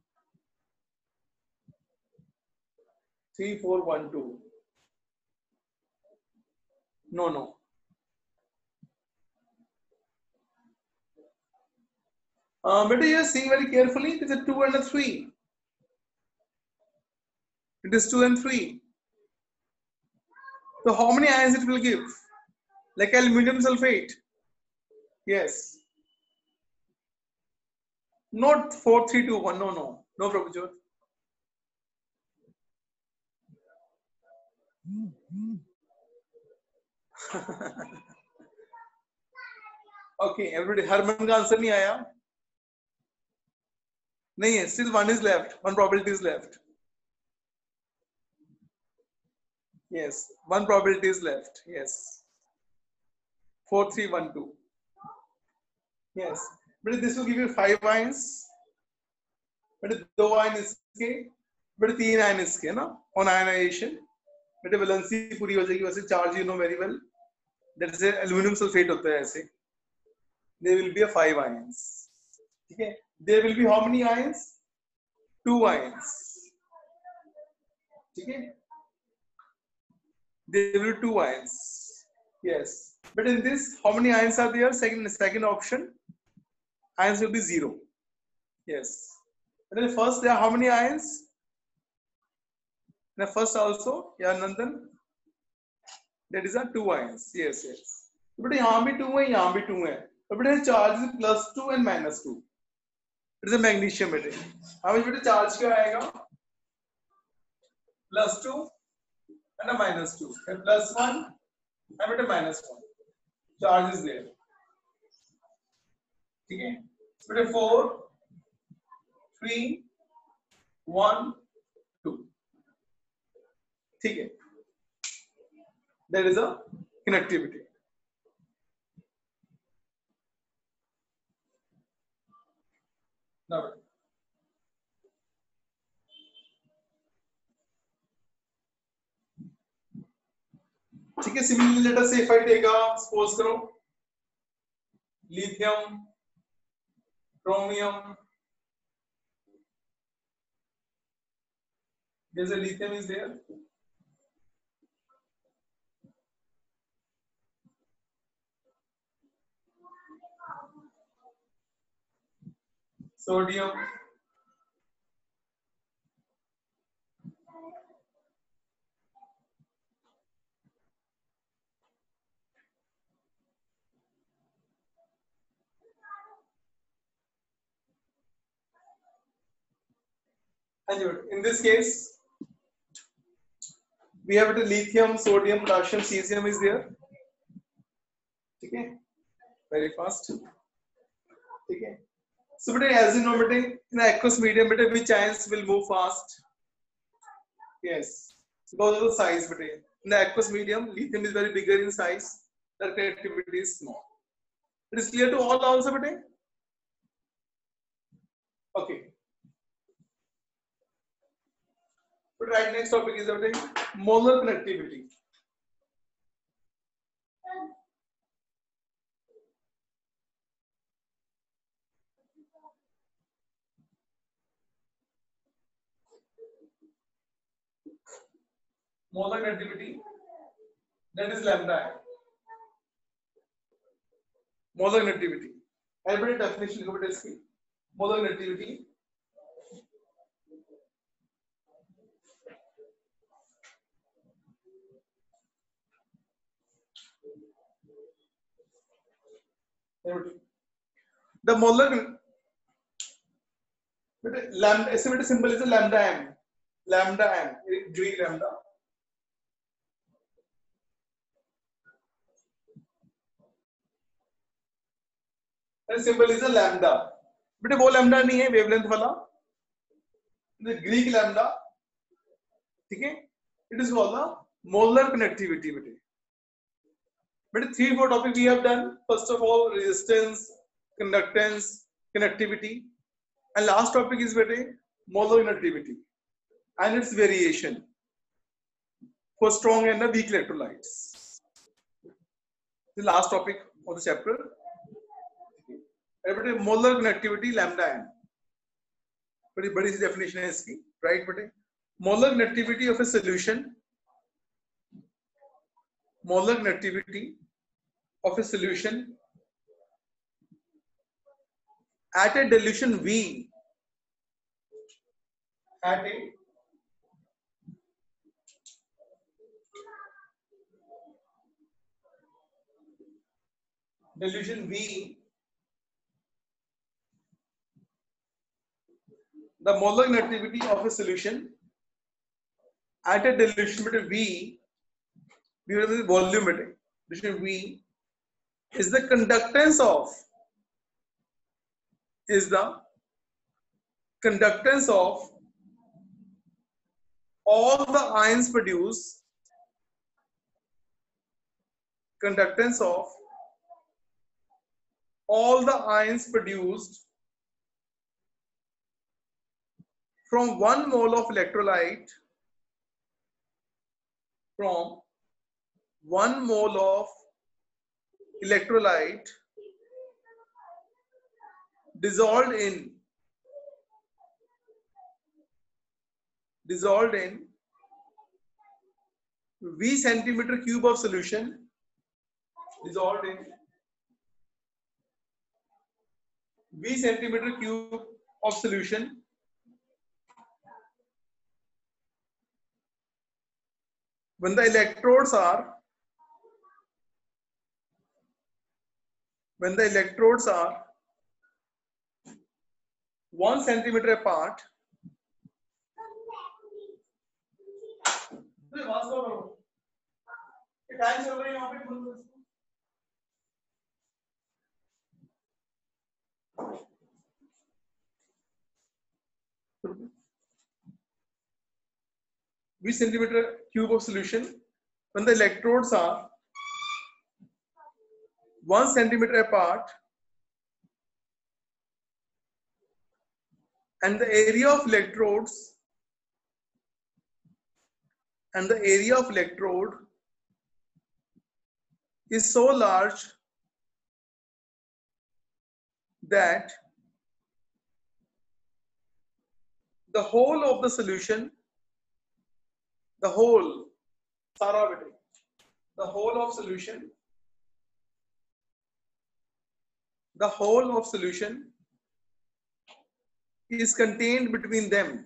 3, 4, 1, 2. No, no. But you are seeing very carefully. It is a 2 and a 3. It is 2 and 3. So how many ions it will give? Like aluminum sulfate. Yes. Not 4, 3, 2, 1. No, no. No, Prabhujot. Okay, everybody. Harman का answer नहीं आया. नहीं है. Still one is left. One probability is left. Yes, one probability is left. Yes, 4 3 1 2. Yes, but this will give you 5 ions. But 2 ion इसके, but 3 ion इसके ना on ionization. But valency पूरी हो जाएगी वैसे charge you know very well. That is aluminum sulfate होता है ऐसे. There will be a 5 ions. ठीक है? There will be how many ions? 2 ions. ठीक है? There will be 2 ions. Yes. But in this, how many ions are there? Second option, ions will be 0. Yes. And then first, there are how many ions? The first also, yeah, Nandan. That is a 2 ions. Yes, yes. But यहाँ भी 2 है, यहाँ भी 2 है. But the charge is +2 and -2. It is a magnesium metal. How much better charge क्या आएगा? +2 and a -2. And +1 and better -1. Charge is there. ठीक है? Better 4, 3, 1, 2. ठीक है? There is a connectivity. Now, ठीक है, similarly let us say if I take a, suppose करो lithium, chromium, there's a lithium is there. Sodium, and in this case we have the lithium, sodium, potassium, cesium is there. Okay, very fast. Okay, so but as you know, but in the aqueous medium, but which ions will move fast? Yes, because of the size. But in the aqueous medium, lithium is very bigger in size. The connectivity is small. It is clear to all also, but okay. But right, next topic is about molar connectivity. Molar connectivity, that is lambda. Molar connectivity. Everybody definition of it is molar connectivity. The molar lambda, estimated symbol is a lambda m. Lambda m, G lambda. And symbol is a lambda. But वो lambda नहीं है, wavelength वाला. The Greek lambda. ठीक है? It is called the molar connectivity. But 3-4 topic we have done. First of all, resistance, conductance, connectivity, and last topic is molar connectivity and its variation for strong and weak electrolytes. The last topic of the chapter. Molar connectivity lambda m. बड़ी सी definition है इसकी, right? Molar connectivity of a solution. Molar connectivity of a solution at a dilution V, at a dilution V, the molar connectivity of a solution at a dilution V, volume dilution V is the conductance of all the ions produced conductance of all the ions produced from 1 mole of electrolyte, from 1 mole of electrolyte dissolved in V centimeter cube of solution, dissolved in V centimeter cube of solution, when the electrodes are 1 centimeter apart, V centimeter cube of solution, when the electrodes are 1 centimeter apart and the area of electrodes is so large that the whole of the solution, the whole of solution is contained between them.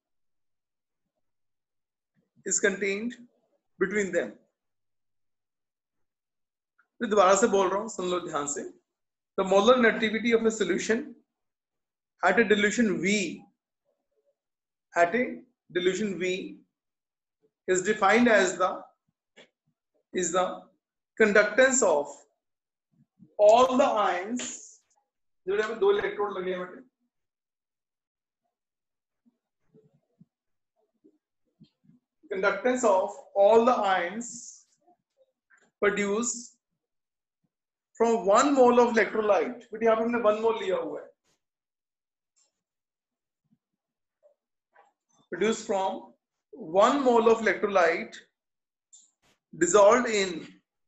मैं दोबारा से बोल रहा हूं, सुन लो ध्यान से. The molar negativity of a solution at a dilution V is defined as the conductance of all the ions. जो हमें 2 इलेक्ट्रोड लगे हैं बेटे, conductance of all the ions produced from 1 mole of electrolyte. बेटे यहाँ पे हमने 1 mole लिया हुआ है. Produced from 1 mole of electrolyte dissolved in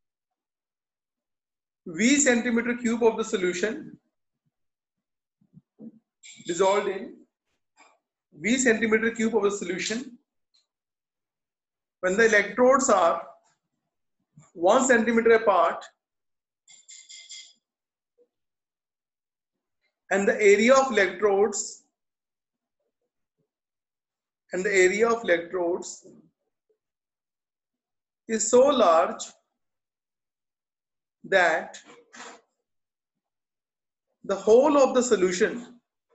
V centimeter cube of the solution, when the electrodes are 1 centimeter apart and the area of electrodes is so large that the whole of the solution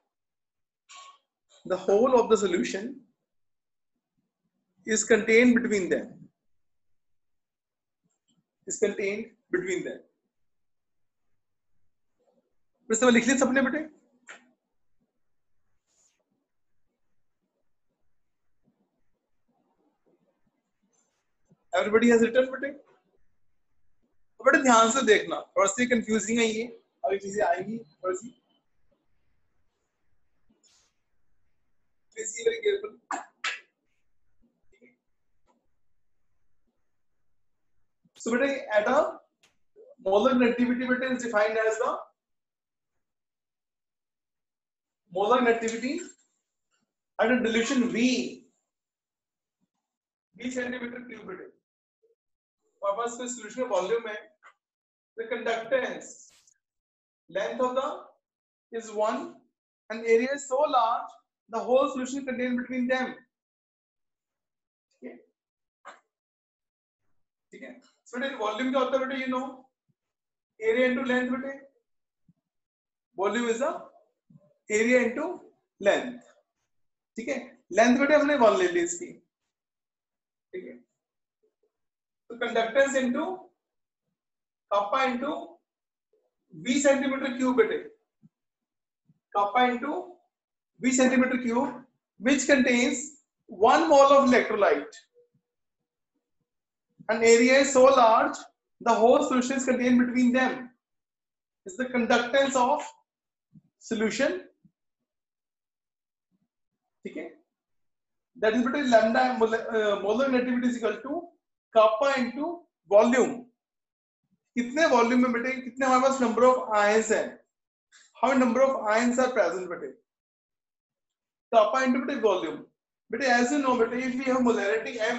is contained between them. फिर से लिख लिया सबने बेटे? Everybody has written बेटे? बड़े ध्यान से देखना, थोड़ा सी कंफ्यूजिंग है ये, अभी चीजें आएंगी थोड़ी सी. Please be very careful. So बेटे at a molar negativity बेटे is defined as the molar negativity at a dilution V centimeter cube बेटे. और पास में solution का volume है. The conductance length of the is 1 and area is so large the whole solution contained between them. ठीक है. So बेटे volume क्या होता है बेटे? You know, area into length बेटे. Volume is the area into length. ठीक है. Length बेटे हमने 1 ले ली इसकी. ठीक है. तो conductance into kappa into V centimeter cube बेटे. Kappa into V centimeter cube, which contains 1 mole of electrolyte. An area is so large the whole solution is contained between them is the conductance of solution. ठीक है, that is between lambda molar negativity is equal to kappa into volume. कितने volume में बेटे, कितने हमारे पास number of ions है, how number of ions are present बेटे, kappa into बेटे वॉल्यूम. बेटे as you know बेटे, if we have molarity m,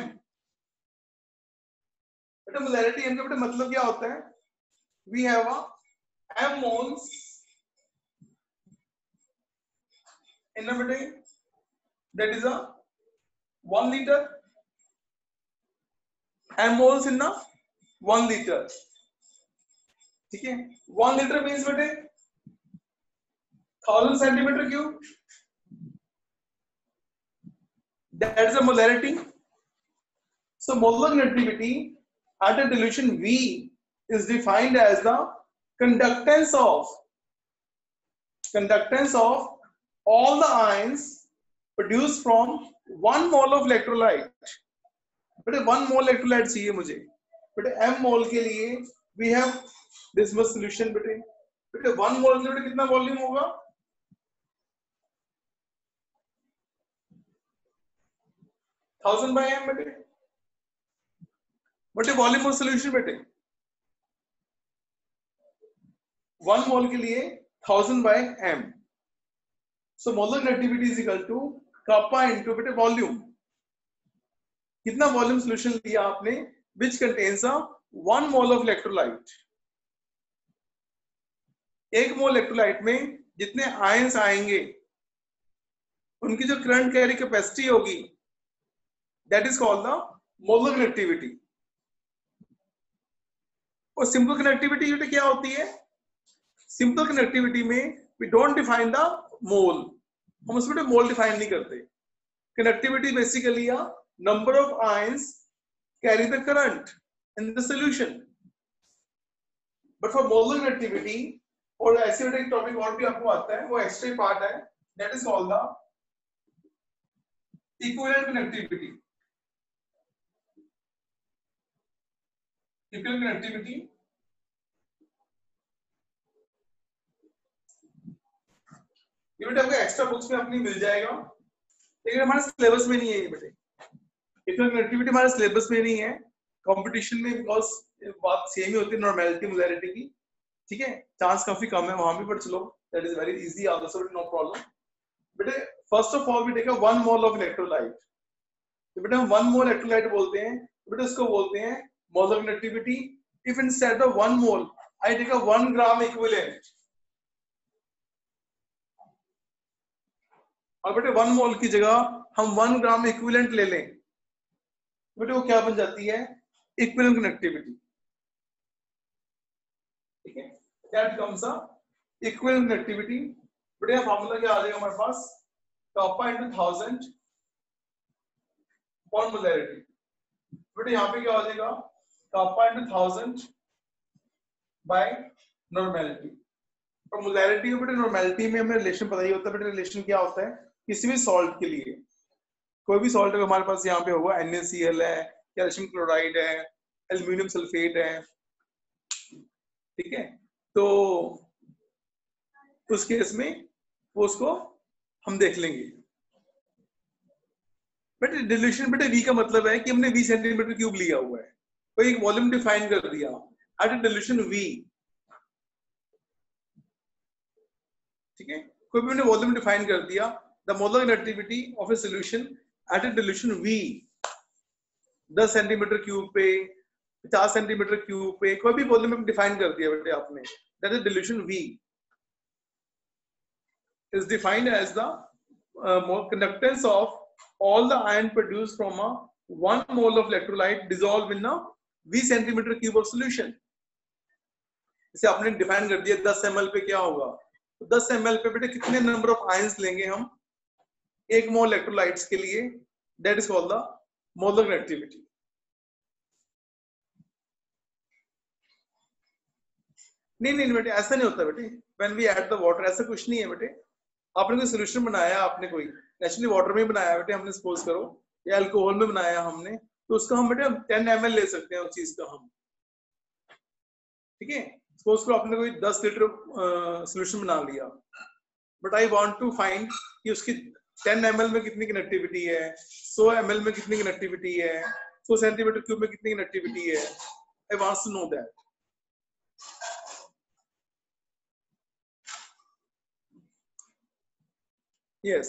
बेटे molarity m का बेटे मतलब क्या होता है, we have a m moles in a बेटे, that is a 1 liter, m moles in a 1 liter. ठीक है, 1 liter means बेटे 1000 centimeter cube. That is a molarity. So molar negativity at a dilution V is defined as the conductance of all the ions produced from 1 mole of electrolyte. बेटे 1 mole electrolyte चाहिए मुझे, बेटे m mole के लिए we have this much solution. बेटे 1 mole के लिए कितना वॉल्यूम होगा, 1000 by m बेटे वॉल्यूम ऑफ सोल्यूशन बेटे 1 मोल के लिए 1000 by m. So molar negativity is equal to kappa into बेटे वॉल्यूम. कितना वॉल्यूम सोल्यूशन लिया आपने, which contains a 1 mole of electrolyte. एक मोल इलेक्ट्रोलाइट में जितने आयंस आएंगे उनकी जो करंट कैरी कैपेसिटी होगी, that is called the molar connectivity. और सिंपल कनेक्टिविटी क्या होती है, सिंपल कनेक्टिविटी में we don't define the mole, हम उसमें मोल डिफाइन नहीं करते. Connectivity basically a number of ions carry the current in the solution. But for molar connectivity, और ऐसे एक टॉपिक और भी आपको आता है, वो एक्स्ट्रा पार्ट है, that is called the equivalent connectivity. Equivalent connectivity ये बेटे आपको एक्स्ट्रा बुक्स में अपनी मिल जाएगा, लेकिन हमारे सिलेबस में नहीं है ये बेटे. इक्विवेलेंट कनेक्टिविटी हमारे सिलेबस में नहीं है, कंपटीशन में बिकॉज बात सेम ही होती है नॉर्मेलिटी मोलैरिटी की. ठीक है, चांस काफी कम है, वहां भी पढ़ चलो, that is very easy also, no problem. बेटे first of all we take 1 mole of electrolyte. तो बेटे हम 1 मोल इलेक्ट्रोलाइट बोलते हैं, बेटे उसको बोलते हैं molar connectivity. If instead of 1 mole I take 1 gram equivalent, और बेटे 1 मोल की जगह हम 1 ग्राम इक्विवेलेंट ले लें, बेटे वो क्या बन जाती है, इक्विवेलेंट कनेक्टिविटी. ठीक है, that comes a equivalent connectivity. बेटे फार्मूला क्या आ जाएगा हमारे पास, kappa into 1000 upon molarity. बेटे यहाँ पे क्या हो जाएगा, kappa into 1000 by normality. और मोलैरिटी और बेटे नॉर्मेलिटी में हमें रिलेशन पता ही होता है. बेटे रिलेशन क्या होता है, किसी भी सॉल्ट के लिए, कोई भी सॉल्ट हमारे पास यहाँ पे होगा, NaCl है, कैल्शियम क्लोराइड है, एल्यूमिनियम सल्फेट है. ठीक है, तो उस केस में वो उसको हम देख लेंगे. बेटे डिल्यूशन बेटे V का मतलब है कि हमने 20 सेंटीमीटर क्यूब लिया हुआ है, कोई एक वॉल्यूम डिफाइन कर दिया एट अ डिल्यूशन V. ठीक है, कोई भी हमने वॉल्यूम डिफाइन कर दिया, the molar connectivity of a solution at a dilution V 10 centimetre cube पे, 50 सेंटीमीटर क्यूब पे, कोई भी वॉल्यूम डिफाइन कर दिया बेटे आपने, that is dilution V is defined as the conductance of all the ion produced from a 1 mole of electrolyte dissolved in a V centimeter cube of solution. इसे आपने define कर दिया 10 ml पे क्या होगा, तो 10 ml पे बेटे कितने नंबर ऑफ आयंस लेंगे हम 1 मोल इलेक्ट्रोलाइट्स के लिए, that is called the molar connectivity. नहीं बेटे ऐसा नहीं होता बेटे, when we add the water, ऐसा कुछ नहीं है बेटे. आपने कोई सोल्यूशन बनाया, आपने कोई नेचुरली वाटर में बनाया बेटे, हमने सपोज करो, या अल्कोहल में बनाया हमने, तो उसका हम बेटे 10 ml ले सकते हैं उस चीज का हम. ठीक है, सपोज करो आपने कोई 10 लीटर सोल्यूशन बना लिया, but I want to find कि उसकी 10 ml में कितनी कनेक्टिविटी है, 100 ml में कितनी कनेक्टिविटी है, 100 सेंटीमीटर क्यूब में कितनी कनेक्टिविटी है, I want to know that. Yes,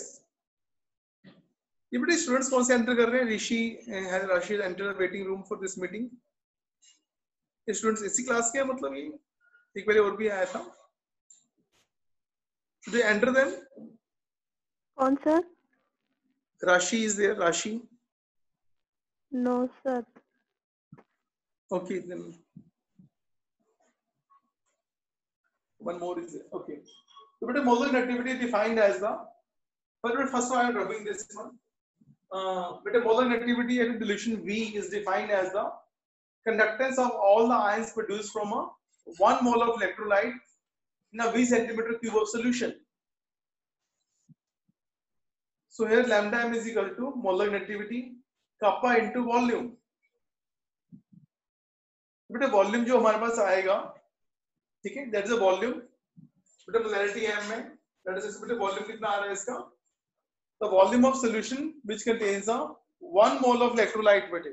ये बेटे स्टूडेंट्स कौन से एंटर कर रहे हैं? Rishi Rashi enter waiting room for this meeting. Students इसी क्लास के हैं, मतलब ये एक बार और भी आया था। Do you enter them? कौन sir? Rashi is there. Rashi. No sir. Okay, then one more is there. Okay. So, but molar activity is defined as the. But first one I am rubbing this one. But molar activity at dilution V is defined as the conductance of all the ions produced from a 1 mole of electrolyte in a V centimeter cube of solution. So here lambda m is equal to molar activity kappa into volume. बेटा volume जो हमारे पास आएगा, ठीक है, that is a volume. बेटा molarity m में, that is बेटा वॉल्यूम कितना आ रहा है इसका? The volume of solution which contains a 1 mole of electrolyte. बेटे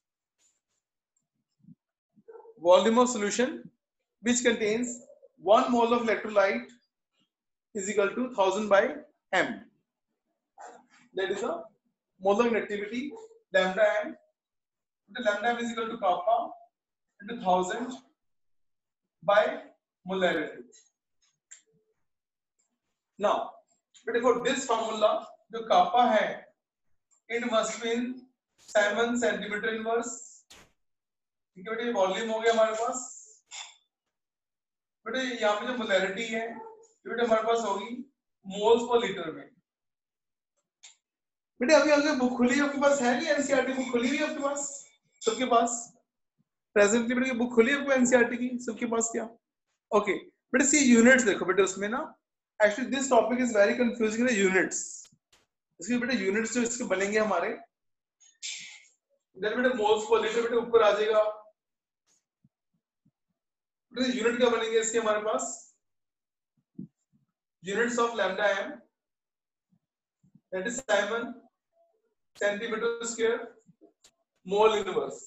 volume of solution which contains 1 mole of electrolyte is equal to 1000 by m. That is a molar activity lambda m. The lambda m is equal to kappa into 1000 by molarity. Now, but for this formula, जो kappa है, it must be in 7 centimeter inverse. ठीक है बेटे, volume हो गया हमारे पास। बेटे यहाँ पे जो मोलैरिटी है, बेटे हमारे पास होगी मोल्स पर लीटर में। बेटे अभी अगर बुक खुली है आपके पास, है नहीं एनसीईआरटी बुक खुली हुई है आपके पास? सबके पास प्रेजेंटली बेटे बुक खुली है आपको एनसीईआरटी की सबके पास क्या? ओके बेटे सी यूनिट्स देखो बेटे, उसमें ना actually this topic is very confusing. The units, इसके बेटे यूनिट्स जो इसके बनेंगे हमारे, इधर बेटे मोल्स पर लीटर बेटे ऊपर आ जाएगा। बेटे यूनिट क्या बनेंगे इसके हमारे पास? Units of lambda m, that is 7 centimeter square mole inverse.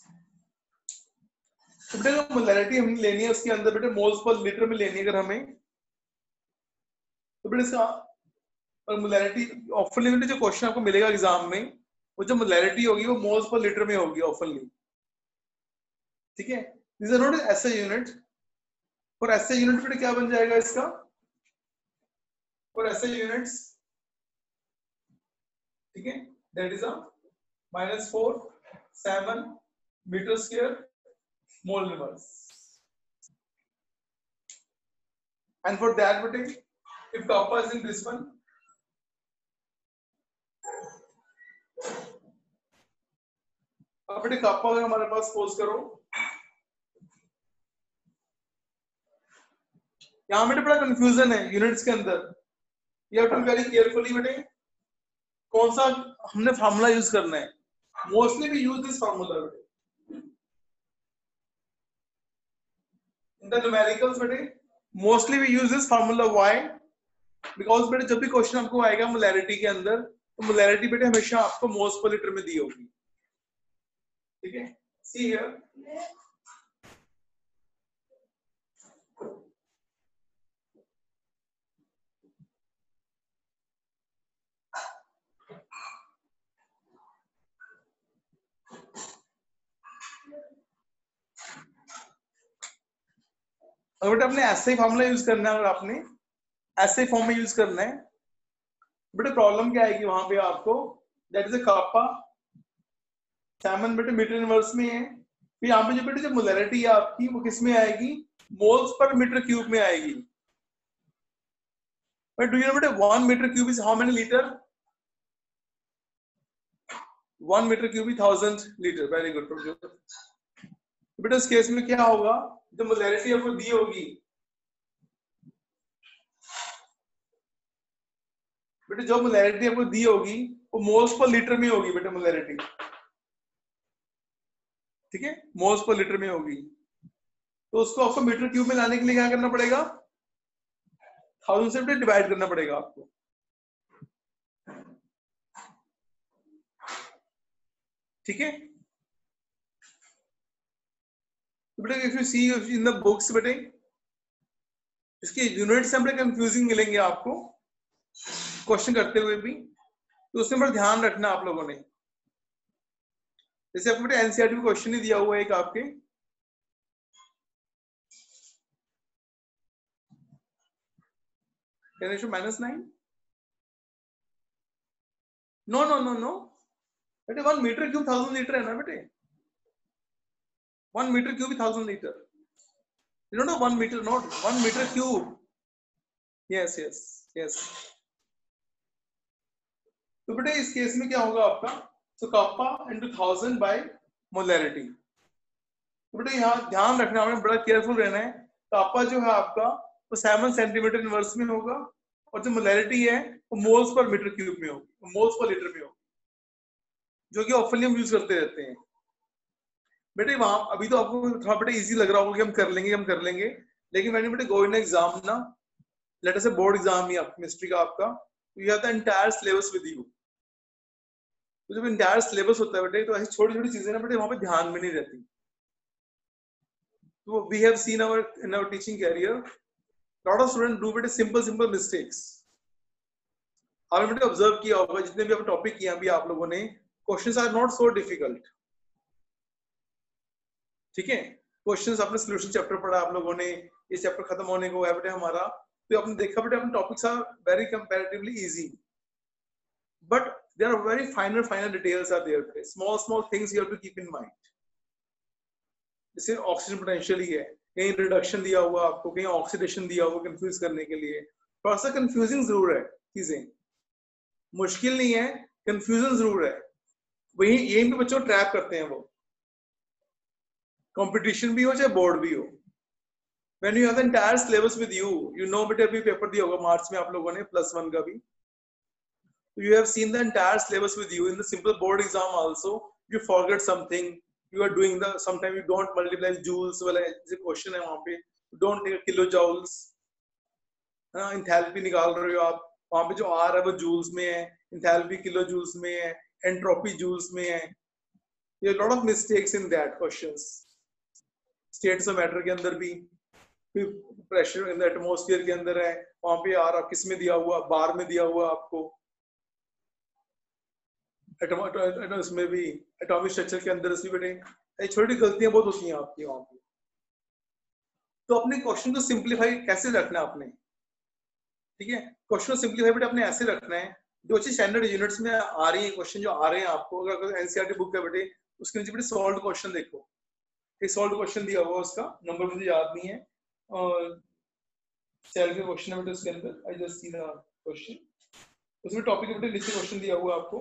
तो बेटे जो मोलैरिटी हमने लेनी है उसके अंदर बेटे मोल्स पर लीटर में लेनी है अगर हमें, तो बेटे इसका मोलैरिटी ऑफनली बेटे जो क्वेश्चन आपको मिलेगा एग्जाम में, वो जो मोलैरिटी होगी वो मोल्स पर लीटर में होगी ऑफनली। ठीक है, this is not SI unit. और एसआई यूनिट बेटे क्या बन जाएगा इसका? और ऐसे यूनिट्स, ठीक है, that is a -4 7 metre square mole inverse. And for that बेटे if kappa is in this one, अब बेटे kappa अगर हमारे पास सपोज करो, यहां बेटे बड़ा कंफ्यूजन है यूनिट्स के अंदर। You have to be very carefully बेटे कौन सा हमने फार्मूला यूज करना है। Mostly we use this formula बेटे इन द न्यूमेरिकल्स। बेटे mostly we use this formula. Why? Because बेटे जब भी क्वेश्चन आपको आएगा मोलैरिटी के अंदर, तो मोलैरिटी बेटे हमेशा आपको मोल्स पर लीटर में दी होगी। ठीक है, सी हियर अगर बेटा आपने ऐसे ही फॉर्मूला यूज करना है, अगर आपने ऐसे ही फॉर्म में यूज करना है, बेटे प्रॉब्लम क्या आएगी वहां पे आपको? दैट इज अ kappa 7 बेटे मीटर इनवर्स में है। फिर यहाँ पे जो बेटे जो मोलैरिटी है आपकी वो किस में आएगी? मोल्स पर मीटर क्यूब में आएगी। बट डू यू नो बेटे 1 metre cube is how many litre? 1 metre cube is 1000 litre. Very good बेटे उस केस में क्या होगा? जो मोलैरिटी आपको दी होगी बेटे, जो मोलैरिटी आपको दी होगी वो मोल्स पर लीटर में होगी बेटे मोलैरिटी। ठीक है, मोल्स पर लीटर में होगी। तो उसको आपको मीटर क्यूब में लाने के लिए क्या करना पड़ेगा, 1000 से बेटा डिवाइड करना पड़ेगा आपको। ठीक है, तो बेटा if you see in the books बेटे इसके यूनिट्स बड़े कंफ्यूजिंग मिलेंगे आपको क्वेश्चन करते हुए भी, तो उसमें बड़ा ध्यान रखना आप लोगों ने। जैसे आपको बेटा एनसीईआरटी में क्वेश्चन ही दिया हुआ है एक आपके, -9, नो नो नो नो बेटे 1 मीटर क्यूब 1000 लीटर है ना बेटे, 1 metre cube 1000 litre, you don't know 1 meter, not 1 meter cube, yes yes yes। तो बेटे इस केस में क्या होगा आपका, तो कापा इंटू 1000 बाय मोलैरिटी। तो बेटे यहाँ ध्यान रखना, हमें बड़ा केयरफुल रहना है। कापा जो है आपका वो 7 सेंटीमीटर इनवर्स में होगा, और जो मोलैरिटी है वो मोल्स पर मीटर क्यूब में होगी, मोल्स पर लीटर में होगी, जो कि ऑफनली हम यूज करते रहते हैं बेटे। वहां अभी तो आपको थोड़ा बेटा इजी लग रहा होगा कि हम कर लेंगे, लेकिन मैंने बेटे गो इन एग्जाम ना, लेट अस से बोर्ड एग्जाम ही आपका केमिस्ट्री का आपका, तो you have the entire syllabus with you. तो जब एंटायर सिलेबस होता है बेटे, तो ऐसी छोटी छोटी चीजें ना बेटे वहां पे ध्यान में नहीं रहती। तो we have seen in our teaching career lot of student do बेटे सिंपल मिस्टेक्स। आपने बेटे ऑब्जर्व किया होगा जितने भी आपने टॉपिक किया अभी आप लोगों ने, questions are not so difficult. ठीक है, क्वेश्चंस आपने सॉल्यूशन चैप्टर पढ़ा आप लोगों ने, ये चैप्टर खत्म होने को है बेटे हमारा, तो आपने देखा बेटे अपने topics are very comparatively easy, but there are very finer details are there, small things you have to keep in mind। जैसे ऑक्सीजन पोटेंशियल ही है, कहीं रिडक्शन दिया हुआ आपको, कहीं ऑक्सीडेशन दिया हुआ, कंफ्यूज करने के लिए थोड़ा सा कंफ्यूजिंग जरूर है, चीजें मुश्किल नहीं है, कंफ्यूजन जरूर है, वही यही पे बच्चों ट्रैप करते हैं वो, कंपटीशन भी हो चाहे बोर्ड भी हो। When you have the entire syllabus with you, you know बेटे अभी पेपर दिया होगा मार्च में आप लोगों ने +1 का भी, you have seen the entire syllabus with you in the simple board exam also, you forget something, you are doing the, sometimes you don't multiply joules वाला जो क्वेश्चन है वहां पे, don't take kilojoules, enthalpy निकाल रहे हो आप, वहां पे जो R है वो joules में है, enthalpy kilojoules में है, entropy joules में है, there are a lot of mistakes in that questions। states of matter के अंदर भी प्रेशर इन द एटमॉस्फेयर के अंदर है, वहां पे आर किस में दिया हुआ, बार में दिया हुआ आपको, इसमें भी एटॉमिक स्ट्रक्चर के अंदर इसमें बेटे छोटी गलतियां बहुत होती हैं आपकी वहां पे। तो अपने क्वेश्चन को सिंप्लीफाई कैसे रखना है आपने, ठीक है, क्वेश्चन को सिंप्लीफाई बेटे अपने ऐसे रखना है, जो अच्छी स्टैंडर्ड यूनिट्स में आ रही है क्वेश्चन जो आ रहे हैं आपको, अगर एनसीईआरटी बुक है बेटे उसके नीचे बेटे सॉल्व क्वेश्चन देखो, एक सॉल्व क्वेश्चन दिया हुआ उसका नंबर मुझे याद नहीं है, और सेल के क्वेश्चन है बेटे उसके अंदर, I just see the question, उसमें टॉपिक बेटे नीचे क्वेश्चन दिया हुआ आपको,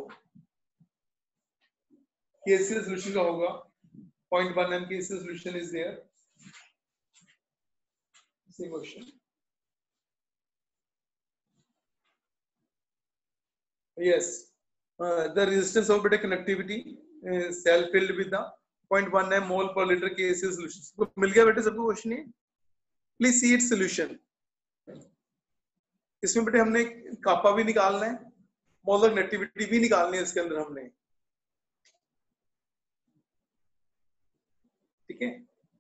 केस सॉल्यूशन का होगा, 0.1 m case solution is there, see question, yes, the resistance of beta connectivity cell filled with the 0.1 m mole per liter Kc solution। मिल गया बेटे सबको क्वेश्चन ये, प्लीज सी इट्स सॉल्यूशन। इसमें बेटे हमने कापा भी निकालना है, मोलर कनेक्टिविटी भी निकालनी है इसके अंदर हमने, ठीक है।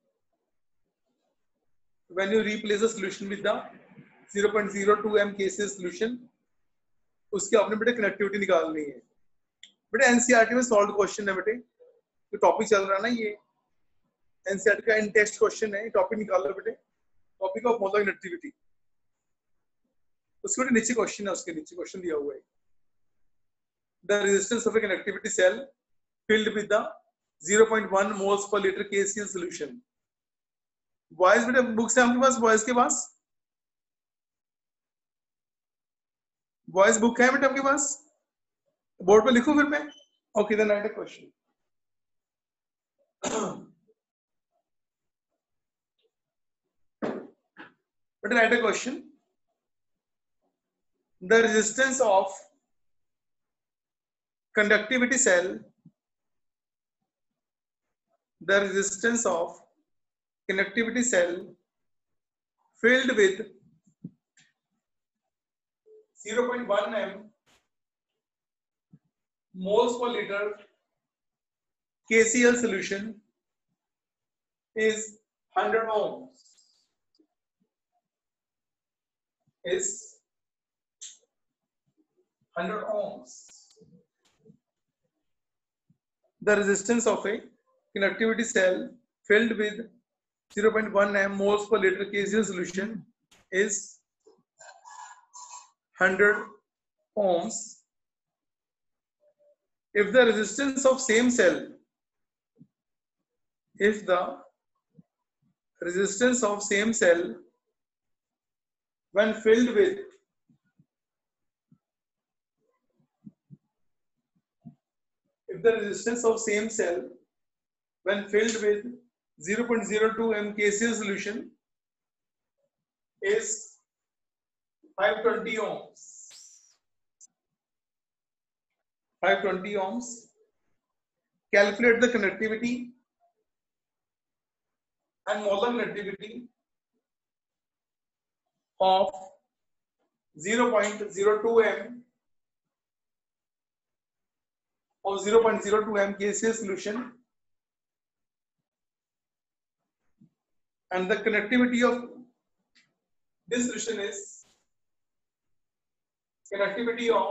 when you replace the solution with the 0.02 m Kc solution, उसकी आपने बेटे कनेक्टिविटी निकालनी है। बेटे एनसीईआरटी में सॉल्व क्वेश्चन है बेटे, जो टॉपिक चल रहा है ना ये एनसीईआरटी का इन टेक्स्ट क्वेश्चन है, टॉपिक निकाल लो बेटे, टॉपिक ऑफ मोलर कनेक्टिविटी, उसके नीचे क्वेश्चन है, उसके नीचे क्वेश्चन दिया हुआ है, the resistance of a connectivity cell filled with the 0.1 moles per litre KCl solution. Boys बेटे बुक्स है आपके पास, बॉयज के पास बॉयज बुक है बेटे आपके पास, बोर्ड पे लिखो फिर मैं, okay then write a question. बेटे write a question, the resistance of conductivity cell, the resistance of connectivity cell filled with 0.1 m moles per liter KCl solution is 100 ohms. Is 100 ohms. The resistance of a conductivity cell filled with 0.1 m moles per liter KCl solution is 100 ohms. If the resistance of same cell, if the resistance of same cell when filled with the resistance of same cell when filled with 0.02 m KCl solution is 520 ohms. 520 ohms. Calculate the conductivity and molar conductivity of 0.02 m of 0.02 m KCl solution and the conductivity of this solution is conductivity of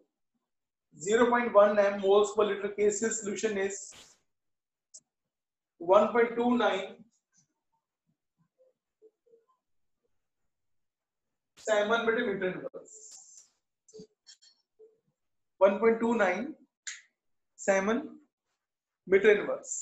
0.1 m moles per liter KCl solution is 1.29 Simon meter inverse. 1.29 Simon meter inverse.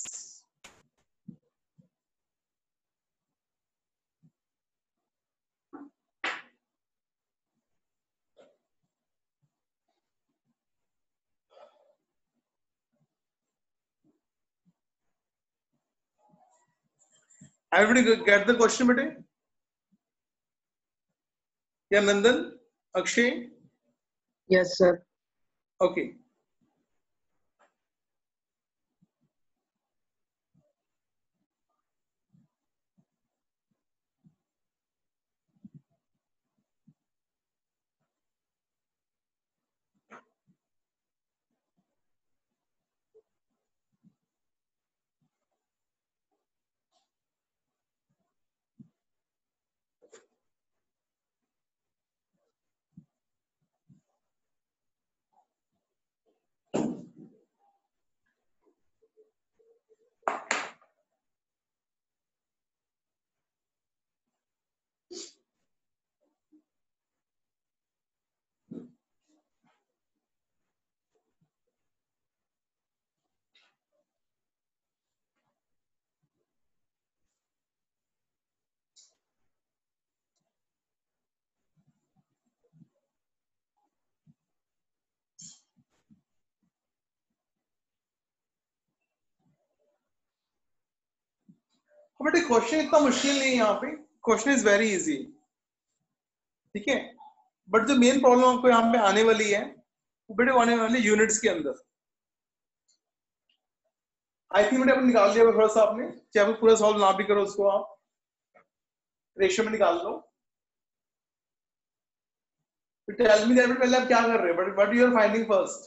Everybody get the question, bete? Yeah, Nandan, Akshay. Yes, sir. Okay. बेटे question इतना मुश्किल नहीं है यहाँ पे question is very easy ठीक है but जो मेन प्रॉब्लम आपको यहाँ पे आने वाली है वो बेटे आने वाली यूनिट्स के अंदर आई थिंक बेटे आपने निकाल लिया थोड़ा सा आपने चाहे आप पूरा सॉल्व ना भी करो उसको आप रेशियो में निकाल लो टेल मी दैट पहले आप क्या कर रहे हैं but what you are finding first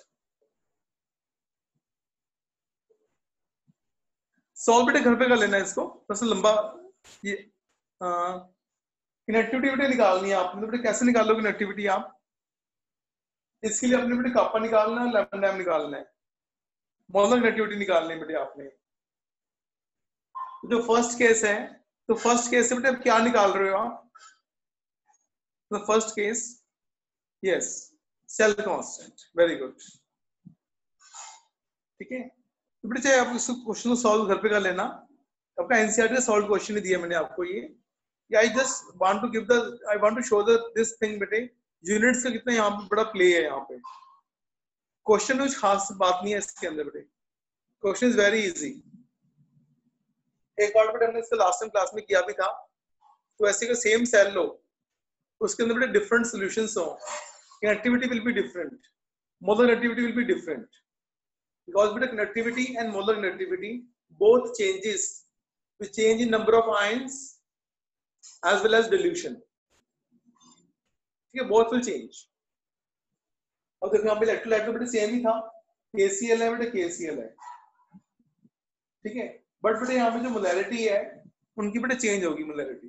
solve बेटे घर पे कर लेना इसको थोड़ा लंबा ये कनेक्टिविटी बेटे निकालनी है आपने तो बेटे कैसे निकाल लो कनेक्टिविटी आप इसके लिए अपने बेटे कापा निकालना है लैम्डा निकालना है मोलर कनेक्टिविटी निकालनी है बेटे आपने जो फर्स्ट केस है तो फर्स्ट केस से बेटे आप क्या निकाल रहे हो आप तो first case yes cell constant very good ठीक है तो बेटे चाहे आप इस क्वेश्चन को सॉल्व घर पे कर लेना आपका एनसीईआरटी सॉल्व क्वेश्चन ही दिया मैंने आपको ये I just want to give the I want to show the this thing बेटे यूनिट्स का कितना यहाँ पे बड़ा प्ले है यहाँ पे क्वेश्चन में कुछ खास बात नहीं है इसके अंदर बेटे क्वेश्चन इज वेरी इजी एक बार बेटे हमने इससे लास्ट टाइम क्लास में किया भी था तो ऐसे का सेम सेल लो उसके अंदर बेटे डिफरेंट सॉल्यूशंस हो connectivity will be different molar connectivity will be different because beta connectivity and molar connectivity both changes with change in number of ions as well as dilution. ठीक है, both will change. और देखो यहाँ पे electrolyte तो बेटे same ही था, KCl है बेटे, KCl है, ठीक है, बट बेटे यहाँ पे जो मोलैरिटी है उनकी बेटे चेंज होगी मोलैरिटी,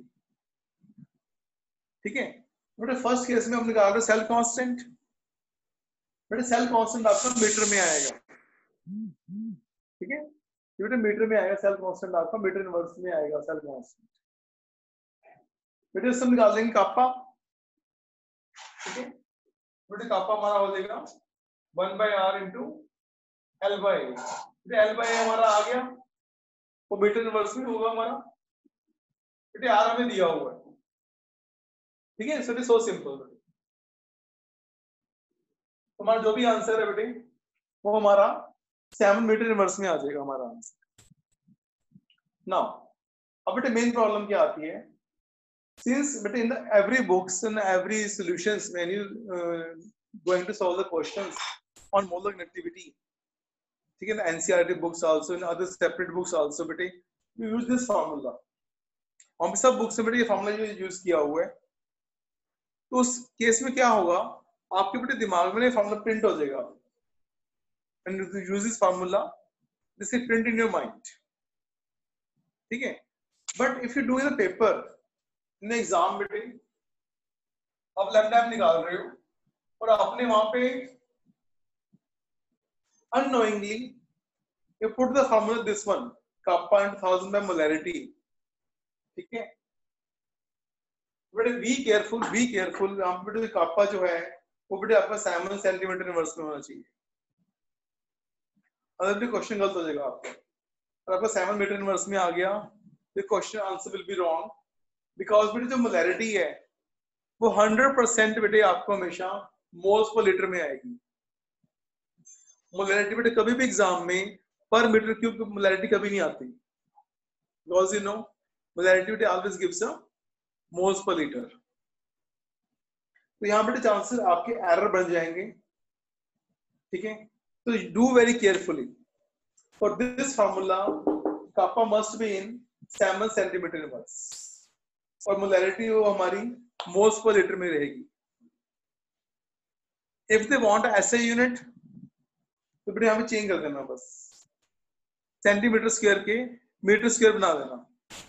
ठीक है। बेटे फर्स्ट केस में हम निकाल रहे सेल कांस्टेंट, बेटे सेल कांस्टेंट आपका मीटर में आएगा, ठीक है, बेटे मीटर में आएगा सेल कांस्टेंट, आपका मीटर इनवर्स में आएगा सेल कांस्टेंट। बेटे इससे निकाल देंगे कापा, ठीक है, बेटे कापा हमारा हो जाएगा 1/r इंटू L/A। बेटे L/A हमारा आ गया, वो मीटर इनवर्स में होगा हमारा, बेटे R हमें दिया हुआ है, ठीक है, इट्स सो सिंपल। तो हमारा जो भी आंसर है बेटे वो हमारा 7 मीटर इनवर्स में आ जाएगा हमारा आंसर। नाउ अब बेटे मेन प्रॉब्लम क्या आती है, since but in the every books and every solutions when you going to solve the questions on molar connectivity, ठीक है, in NCERT books also in other separate books also बेटे you use this formula, हम सब books में बेटे ये formula use किया हुआ है। तो उस केस में क्या होगा, आपके बेटे दिमाग में फार्मूला प्रिंट हो जाएगा, and you use this formula, this is print in your mind, ठीक है। but if you do in the paper in the exam बेटे आप लैपटॉप निकाल रहे हो और आपने वहां पे unknowingly you put the formula this one kappa into 1000 by molarity, ठीक है, बेटे बी केयरफुल यहाँ पे बेटे कापा जो है वो बेटे आपका 7 सेंटीमीटर इनवर्स में होना चाहिए, अगर बेटे क्वेश्चन गलत हो जाएगा आपका, और आपका 7 मीटर इनवर्स में आ गया तो question answer will be wrong, because बेटे जो मोलैरिटी है वो 100% बेटे आपको हमेशा मोल्स पर लीटर में आएगी। मोलैरिटी बेटे कभी भी एग्जाम में पर मीटर क्यूब मोलैरिटी कभी नहीं आती, बिकॉज यू नो मोलैरिटी बेटे always gives a moles per litre. तो यहाँ बेटे चांसेस आपके एरर बन जाएंगे, ठीक है, तो do very carefully for this formula kappa must be in 7 centimetre inverse और मोलैरिटी वो हमारी मोल्स पर लीटर में रहेगी। If they want SI unit तो बेटे यहाँ पे चेंज कर देना, बस सेंटीमीटर स्क्वायर के मीटर स्क्वायर बना देना,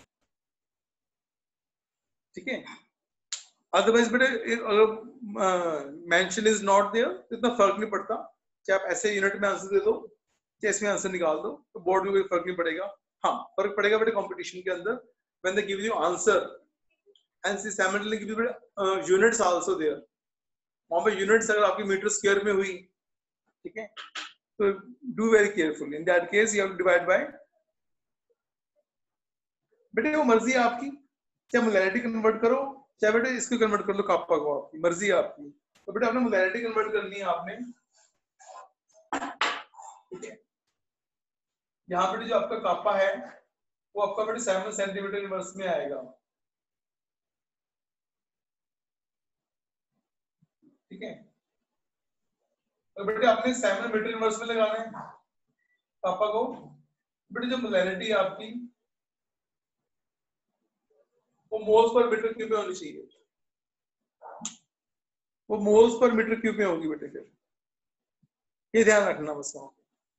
ठीक है। अदरवाइज बेटे मेंशन इज नॉट देयर, इतना फर्क नहीं पड़ता, चाहे आप ऐसे यूनिट में आंसर दे दो चाहे इसमें आंसर निकाल दो, तो बोर्ड में कोई फर्क नहीं पड़ेगा। हाँ फर्क पड़ेगा बेटे कंपटीशन के अंदर, when they give you answer and simultaneously give you units also there, वहां पे यूनिट्स अगर आपकी मीटर स्क्वायर में हुई, ठीक है, तो do very careful, in that case you have to divide by, बेटे वो मर्जी है आपकी, चाहे मोलैरिटी कन्वर्ट करो चाहे बेटे इसको कन्वर्ट कर लो कापा को, आपकी मर्जी है आपकी। तो बेटे आपने मोलैरिटी कन्वर्ट करनी है आपने, ठीक है, यहाँ पे जो आपका कापा है वो आपका बेटे 7 सेंटीमीटर इनवर्स में आएगा, ठीक है। तो बेटे आपने 7 मीटर इनवर्स में लगाना है पापा को, बेटे जो मोलैरिटी आपकी वो मोल्स पर मीटर क्यूब में होनी चाहिए, वो मोल्स पर मीटर क्यूब में होगी बेटे, फिर ये ध्यान रखना बस वहां।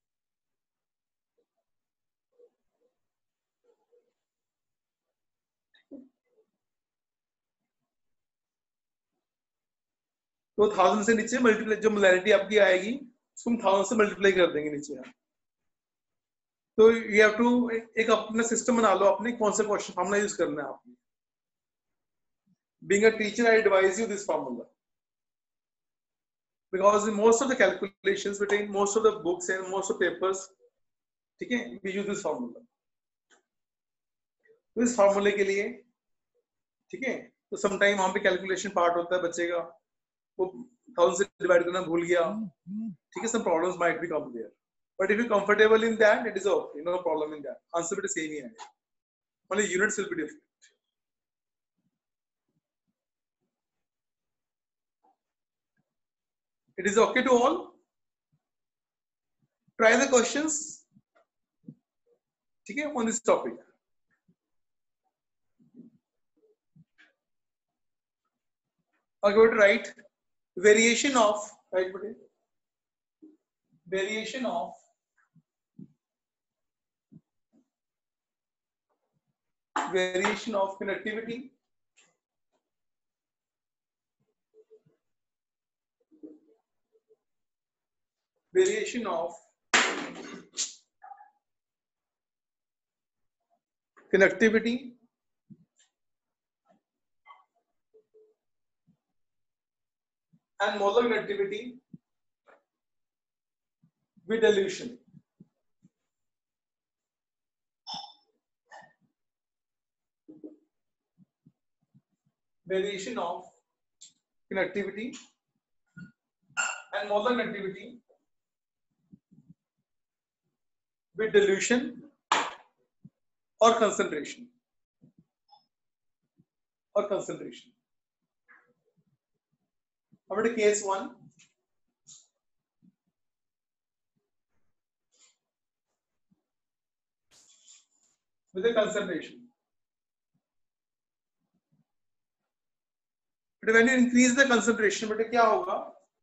तो 1000 से नीचे मल्टीप्लाई जो मोलैरिटी आपकी आएगी उसको हम 1000 से मल्टीप्लाई कर देंगे नीचे। तो यू हैव टू एक अपना सिस्टम बना लो, अपने कौन सा क्वेश्चन फार्मूला यूज करना है आपने। Being a teacher, I advise you this formula because in most of the calculations between most of the books and most of papers, ठीक है, we use this formula। तो इस फार्मूले के लिए, ठीक है, तो समटाइम वहां पे कैलकुलेशन पार्ट होता है बच्चे का, वो 1000 से डिवाइड करना भूल गया, ठीक है, some problems might be come there, but if you comfortable in that, it is okay, no problem in that, answer भी same ही है, only units will be different। It is okay to all? Try the questions, ठीक है, on this topic। Okay, but write variation of, right, but variation of connectivity and molar connectivity with dilution. Variation of connectivity and molar connectivity with dilution or concentration. Over to case 1. With the concentration. But when you increase the concentration, but क्या होगा?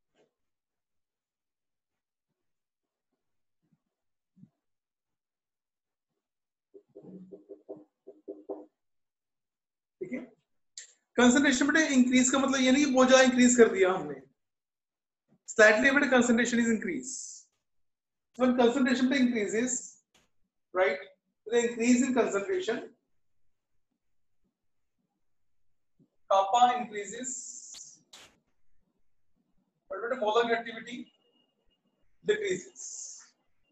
ठीक है? Concentration बटे increase का मतलब ये नहीं कि बहुत ज़्यादा increase कर दिया हमने. Slightly बटे concentration is increase. When concentration increases, right? The increase in concentration, kappa increases, but the molar connectivity decreases.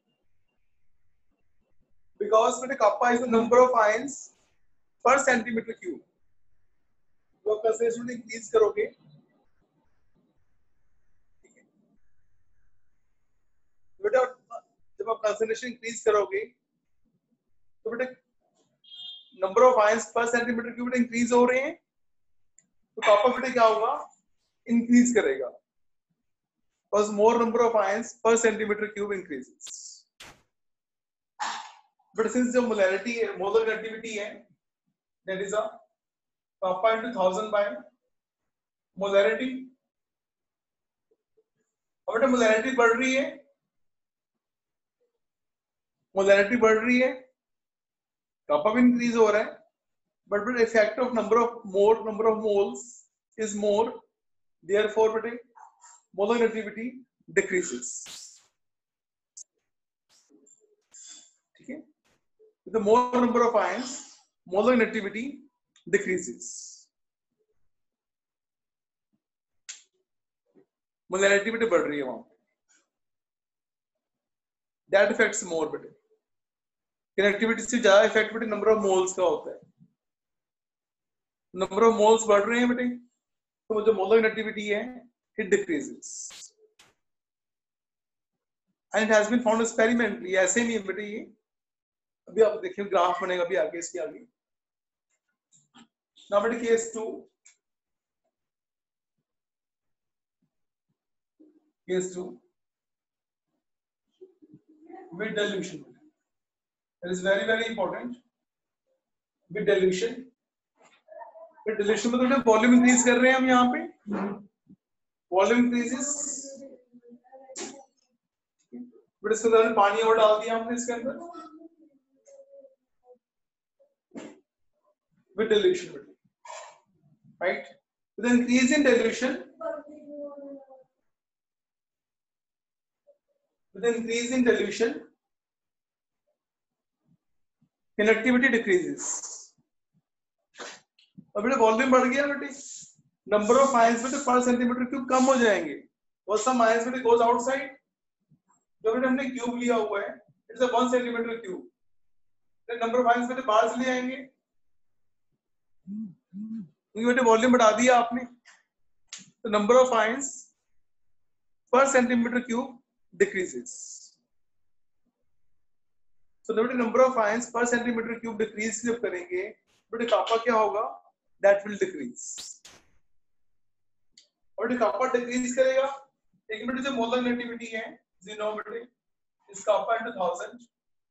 Because the kappa is the number of ions per centimeter cube. तो concentration increase करोगे, बेटा जब आप concentration increase करोगे, तो बेटा number of ions per centimeter cube increase हो रहे हैं, तो kappa बेटा क्या होगा? Increase करेगा. Because more number of ions per centimeter cube increases. But since the molarity, molar connectivity है, that is a kappa into 1000 by molarity. अब बेटा molarity बढ़ रही है, kappa भी increase हो रहा है, but the effect of number of moles is more, therefore बेटे molar connectivity decreases. ठीक है? With the more number of ions, molar connectivity decreases. Molarity बेटे बढ़ रही है वहां. That affects more बेटे. Connectivity से ज्यादा effect बेटे number of moles का होता है. Number of moles बढ़ रहे हैं बेटे, तो जो molar connectivity है, it decreases. And it has been found experimentally. ऐसे नहीं है बेटे ये. अभी आप देखिए ग्राफ बनेगा अभी आगे इसके आगे. Now बेटे case 2. Case 2 with dilution. That is very very important. With dilution. With dilution में तो वॉल्यूम इंक्रीज कर रहे हैं हम यहाँ पे. Volume increases. बट इसके अंदर पानी और डाल दिया हमने इसके अंदर. With dilution, right? With the increase in dilution. With the increase in dilution, connectivity decreases. अब बेटे वॉल्यूम बढ़ गया बेटे, नंबर ऑफ आयंस बेटे पर सेंटीमीटर क्यूब कम हो जाएंगे. और सम आयंस बेटे गोज आउटसाइड. जो बेटे हमने क्यूब लिया हुआ है, इट्स अ 1 सेंटीमीटर क्यूब. तो नंबर ऑफ आयंस बेटे बाहर से ले आएंगे. क्योंकि बेटे वॉल्यूम बढ़ा दिया आपने, तो number of ions per centimetre cube decreases. So the number of ions per centimeter cube decrease जब करेंगे, तो kappa क्या होगा? That will decrease. और kappa decrease करेगा, लेकिन बेटे जो molar connectivity है, you know बेटे, is kappa into 1000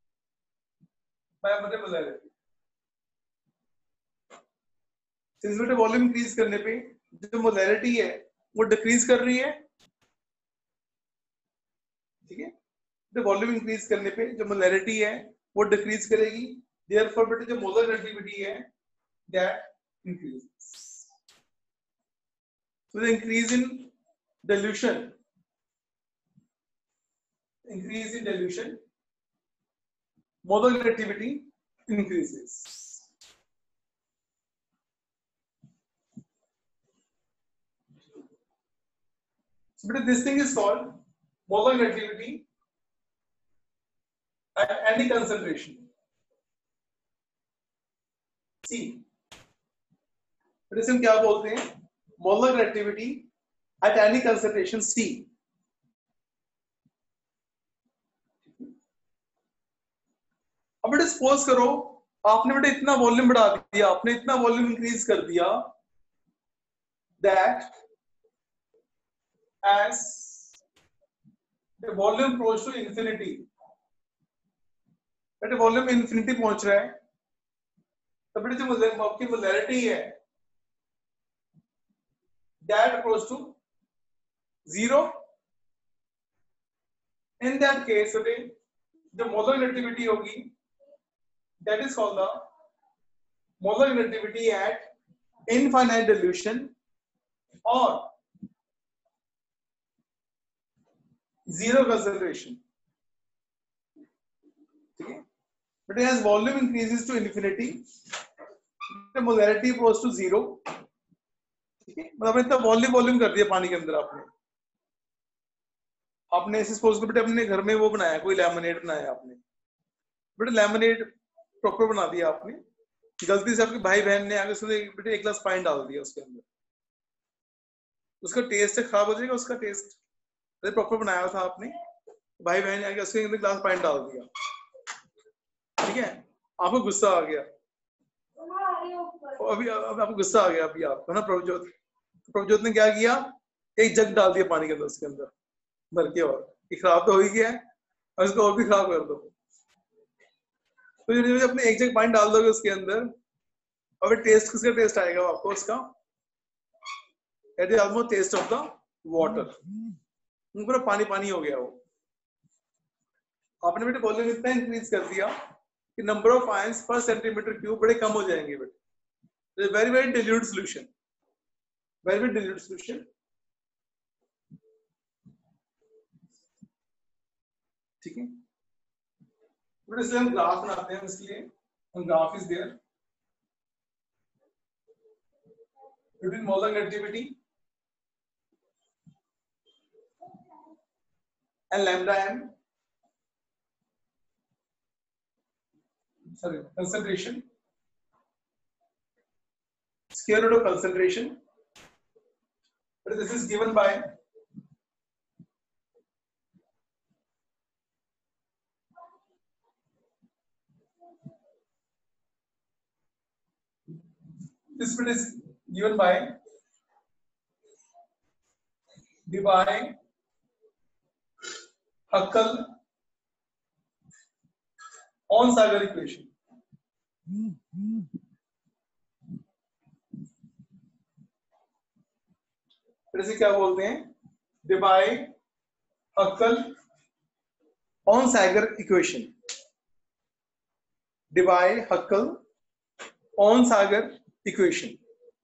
by molarity. Since बेटे volume increase करने पे जो मोलैरिटी है वो डिक्रीज कर रही है, ठीक है। तो वॉल्यूम इंक्रीज करने पे जो मोलैरिटी है वो डिक्रीज करेगी, देयरफॉर बेटे जो मोलर कंडक्टिविटी है that increases. So the increase in dilution, molar conductivity increases. So this thing is called molar conductivity at any concentration. See, इसे हम क्या बोलते हैं? Molar conductivity at any concentration C. अब बेटे सपोज करो आपने बेटे इतना वॉल्यूम बढ़ा दिया, आपने इतना वॉल्यूम इंक्रीज कर दिया that as the volume approach to infinity, बेटे वॉल्यूम इंफिनिटी पहुंच रहा है, तो बेटे जो आपकी मोलैरिटी है that approach to zero. In that case, okay, the molar conductivity होगी, that is called the molar conductivity at infinite dilution or zero concentration. Okay, but as volume increases to infinity, the molarity approach to zero. ठीक है, मतलब इतना volume कर दिया पानी के अंदर आपने ऐसे सपोज को बेटे अपने घर में वो बनाया, कोई लेमनेड बनाया आपने, बेटे लेमनेड प्रॉपर बना दिया आपने, गलती से आपके भाई बहन ने आगे उसमें बेटे एक गिलास पानी डाल दिया उसके अंदर, उसका टेस्ट खराब हो जाएगा, उसका टेस्ट प्रॉपर बनाया था आपने, भाई बहन ने आगे उसके अंदर गिलास पानी डाल दिया, ठीक है, आपको गुस्सा आ गया, अभी आपको गुस्सा आ गया अभी आपको ना प्रभुजोत ने क्या किया, एक जग डाल दिया पानी के अंदर, उसके अंदर भर के, और ये खराब तो हो ही गया है और इसको और भी खराब कर दो, तो जब अपने एक जग पानी डाल दोगे उसके अंदर, और टेस्ट किसका टेस्ट आएगा आपको उसका, it is almost taste of the water, पूरा पानी पानी हो गया वो। आपने बेटे वॉल्यूम इतना इंक्रीज कर दिया कि number of ions per centimetre cube बड़े कम हो जाएंगे बेटे, very very dilute solution, very very dilute solution, ठीक है। बेटे इसलिए हम ग्राफ बनाते हैं, इसलिए हम graph is there between molar conductivity and lambda m, sorry, concentration, square root of concentration, but this is given by this bit is given by Debye Huckel-Onsager equation. इसे क्या बोलते हैं, Debye Huckel-Onsager equation, Debye Huckel-Onsager equation।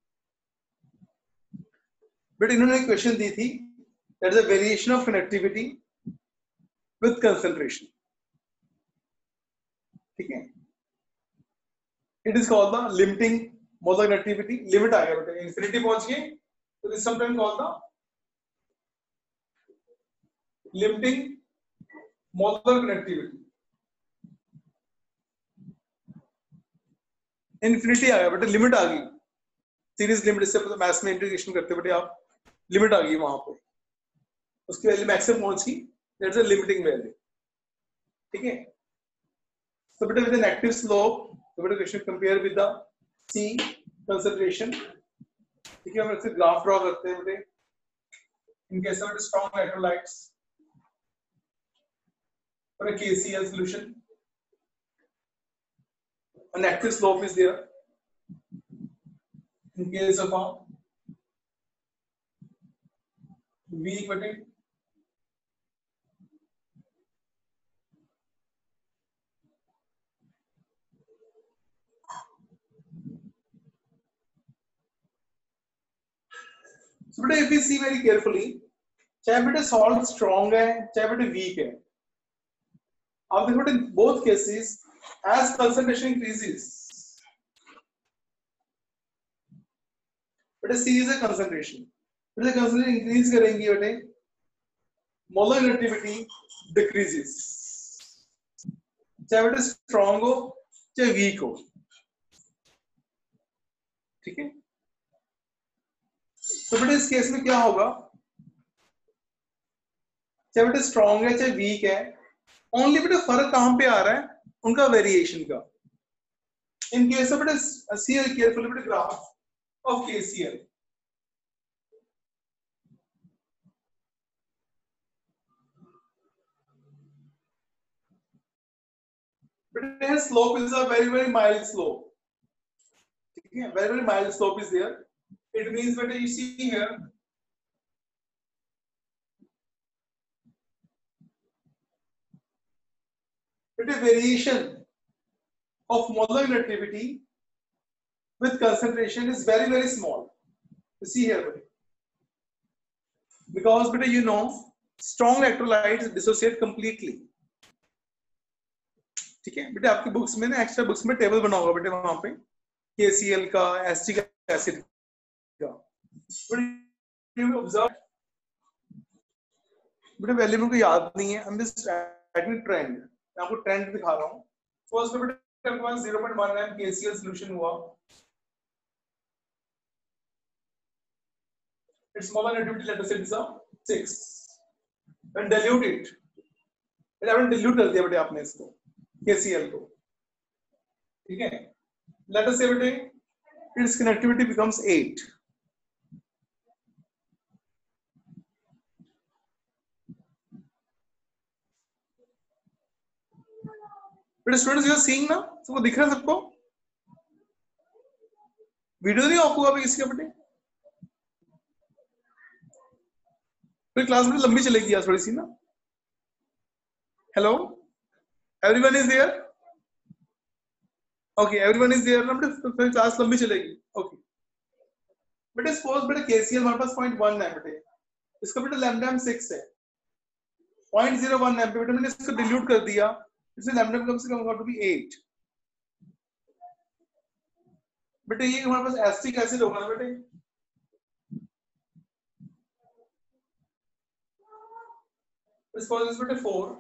But इन्होंने equation दी थी, that is a variation of conductivity with concentration, ठीक है, it is called the limiting molar conductivity, limit आ गया बेटा, इंफिनिटी पहुंच गए, तो this sometimes called the limiting molar conductivity, infinity आ गया बेटा, लिमिट आ गई, सीरीज लिमिट, इससे मैथ्स में इंटीग्रेशन करते बेटे आप, लिमिट आ गई वहां पे, उसकी वैल्यू मैक्सिमम पहुंच गई, दैट्स अ लिमिटिंग वैल्यू, ठीक है। तो बेटा विद एन एक्टिव स्लोप, तो बेटा question compare with the C concentration, ठीक है, हम इससे ग्राफ ड्रॉ करते हैं बेटे, in case of strong electrolytes for a KCl solution, an active slope is there, in case of a weak बेटे so बेटे if we see very carefully चाहे बेटे सॉल्ट स्ट्रॉन्ग है चाहे बेटे वीक है आप देखो बेटे both cases as concentration increases बेटे C is a concentration बेटे concentration increase करेंगी बेटे molar reactivity decreases चाहे बेटे स्ट्रॉन्ग हो चाहे वीक हो ठीक है तो बेटे इस केस में क्या होगा चाहे बेटे स्ट्रॉन्ग है चाहे वीक है ओनली बेटे फर्क कहां पे आ रहा है उनका वेरिएशन का इन केस ऑफ बेटे सी केयरफुली बेटे graph of KCl but their slope is a very mild slope. Okay, very mild slope is there. It means that you see here. But a variation of molar reactivity with concentration is very small. You see here, buddy. Because but you know strong electrolytes dissociate completely. ठीक है बेटे आपकी books में ना extra books में table बना होगा बेटे वहां पे KCl का एसिटिक एसिड का ऑब्जर्व बेटे वैल्यू मेरे को याद नहीं है I am just writing trend मैं आपको ट्रेंड दिखा रहा हूं फर्स्ट में बेटे आपके पास 0.1 mg KCl सॉल्यूशन हुआ इट्स मोलर रेडिविटी let us say is 6 when dilute it बेटे आपने dilute कर दिया बेटे आपने इसको KCl को ठीक है लेट अस से बेटे its connectivity becomes 8 बेटे स्टूडेंट्स यू आर सीइंग ना सबको दिख रहा है सबको वीडियो नहीं ऑफ हुआ अभी इसके बेटे फिर क्लास में लंबी चलेगी यार थोड़ी सी ना hello everyone is there okay everyone is there ना बेटे फिर क्लास लंबी चलेगी okay बेटे सपोज बेटे KCl हमारे पास 0.1 है बेटे इसका बेटे लैम्डा 6 है 0.01 है बेटे मैंने इसको डिल्यूट कर दिया इससे लैम्डा कम से कम होगा टू बी 8 बेटे ये हमारे पास एसिटिक एसिड होगा ना बेटे सपोज इस बेटे 4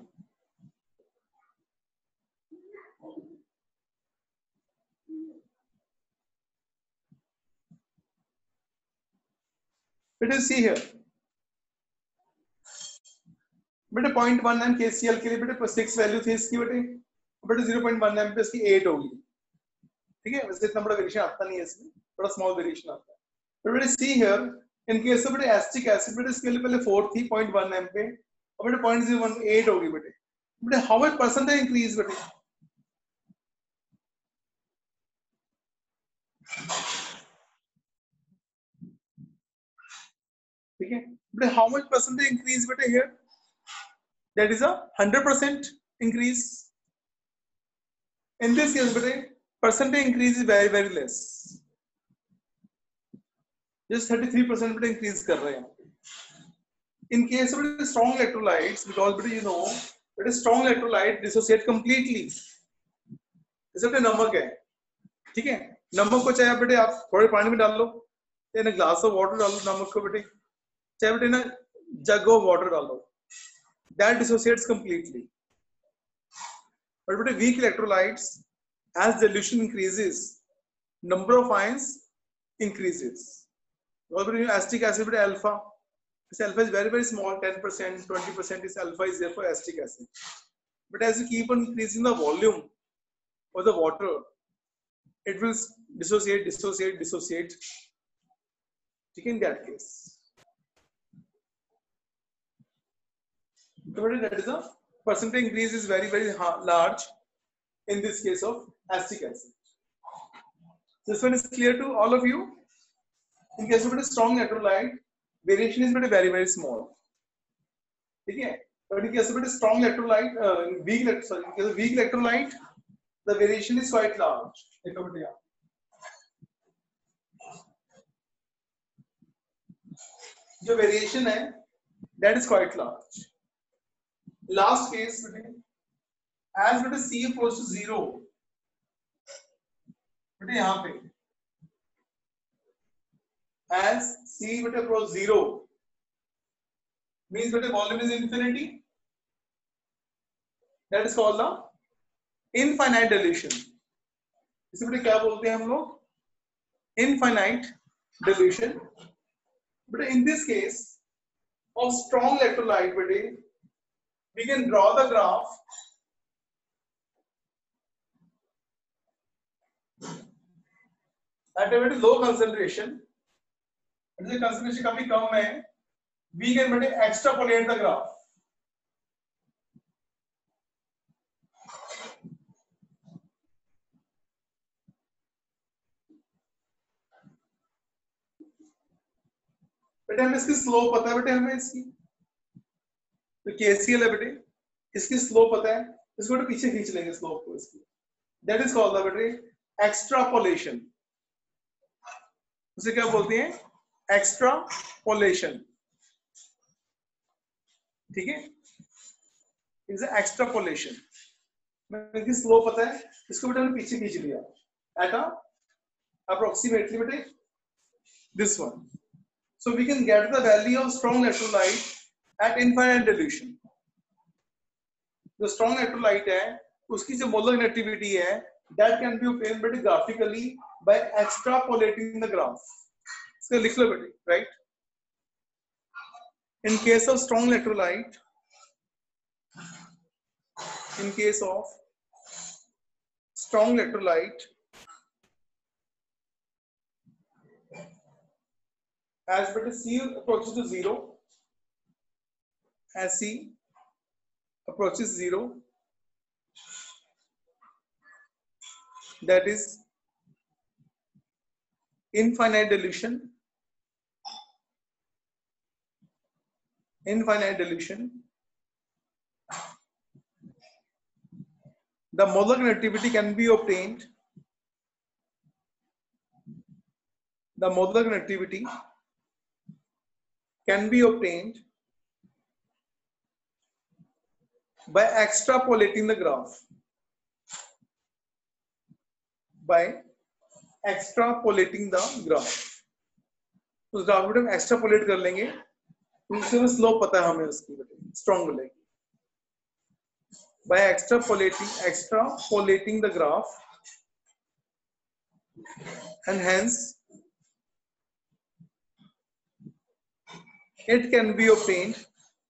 Let us see here. बेटे 0.1 mg KCl के लिए बेटे 6 वैल्यू थी इसकी बेटे 0.1 mg पे इसकी 8 होगी ठीक है वैसे इतना बड़ा वेरिएशन आता नहीं है इसमें बड़ा स्मॉल वेरिएशन आता है but बेटे see here in case of बेटे एसिटिक एसिड बेटे इसके लिए पहले 4 थी 0.1 mg पे और बेटे 0.018 होगी बेटे how much percentage increase बेटे ठीक है बेटे how much percentage increase बेटे here that is a 100% increase in this case बेटे percentage increase is very less just 33% बेटे increase कर रहे हैं in case of strong electrolytes because बेटे you know बेटे strong electrolyte dissociate completely जैसे बेटे नमक है ठीक है नमक को चाहे बेटे आप थोड़े पानी में डाल लो चाहे ग्लास ऑफ वाटर डाल लो नमक को बेटे चाहे बेटे ना जग ऑफ वाटर डाल लो that dissociates completely but बेटे weak electrolytes as dilution increases number of ions increases और बेटे acetic acid बेटे alpha this alpha is very small 10% 20% this alpha is there for acetic acid but as you keep on increasing the volume of the water it will dissociate in that case that is a percentage increase is very large in this case of acetic acid. This one is clear to all of you. In case of a strong electrolyte, variation is बेटे very very small, ठीक है। But in case of बेटे strong electrolyte, weak electrolyte the variation is quite large. देखो बेटे यहाँ जो variation है that is quite large. Last case बेटे as बेटे C approach to 0, बेटे यहाँ पे as C बेटे approach 0 means बेटे volume is infinity, that is called the infinite dilution। इसे बेटे क्या बोलते हैं हम लोग? infinite dilution। बेटे in this case of strong electrolyte बेटे we can draw the graph at a very low concentration, जैसे concentration काफी कम है, we can बेटे extrapolate the graph। बेटे हमें इसकी स्लोप पता है बेटे हमें इसकी, तो KCl है बेटे, इसकी स्लोप पता है, इसको बेटे पीछे खींच लेंगे स्लोप को इसकी, that is called the बेटे extrapolation। उसे क्या बोलते हैं? एक्स्ट्रापोलेशन, ठीक है। इज एक्स्ट्रापोलेशन, इसकी स्लोप पता है, इसको बेटा हमने पीछे खींच लिया एट अप्रोक्सीमेटली बेटे this one, so we can get the value of strong electrolyte at infinite dilution. जो स्ट्रॉन्ग इलेक्ट्रोलाइट है उसकी जो मोलर नेगेटिविटी है दैट कैन बी ऑब्टेन्ड बेटे graphically by extrapolating the graph. इसको लिख लो बेटे, right. In case of strong electrolyte, in case of strong electrolyte as beta C approaches to 0, as C approaches 0, that is infinite dilution, the molar conductivity can be obtained, the molar conductivity can be obtained by extrapolating the graph, by extrapolating the graph। उस graph को हम extrapolate कर लेंगे, उसमें slope पता है हमें उसकी, स्ट्रॉन्ग मिलेगी। By extrapolating the graph, and hence it can be obtained,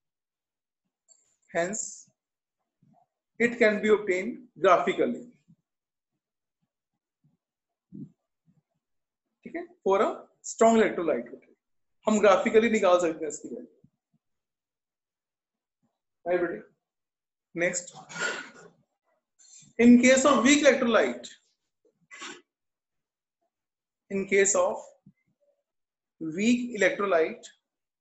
graphically, ठीक है। for a strong electrolyte हम ग्राफिकली निकाल सकते हैं इसकी वैल्यू, राइट बेटे। Next, in case of weak electrolyte, in case of weak electrolyte,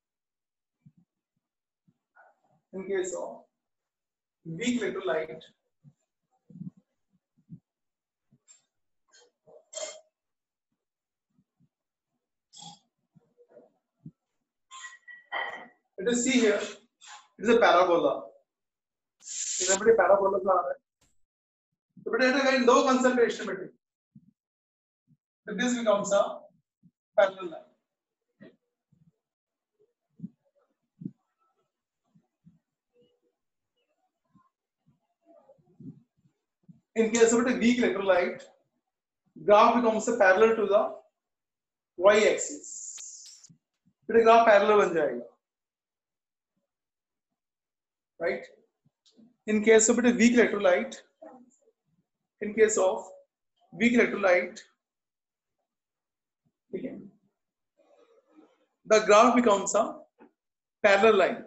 let us see here, it is a parabola। बेटे parabola आ रहा है, तो बेटे at a very low concentration बेटे this becomes a parallel line. In case of बेटे weak electrolyte, graph becomes a parallel to the y axis, बेटे graph parallel बन जाएगा, right. In case of weak electrolyte, the graph becomes a parallel line।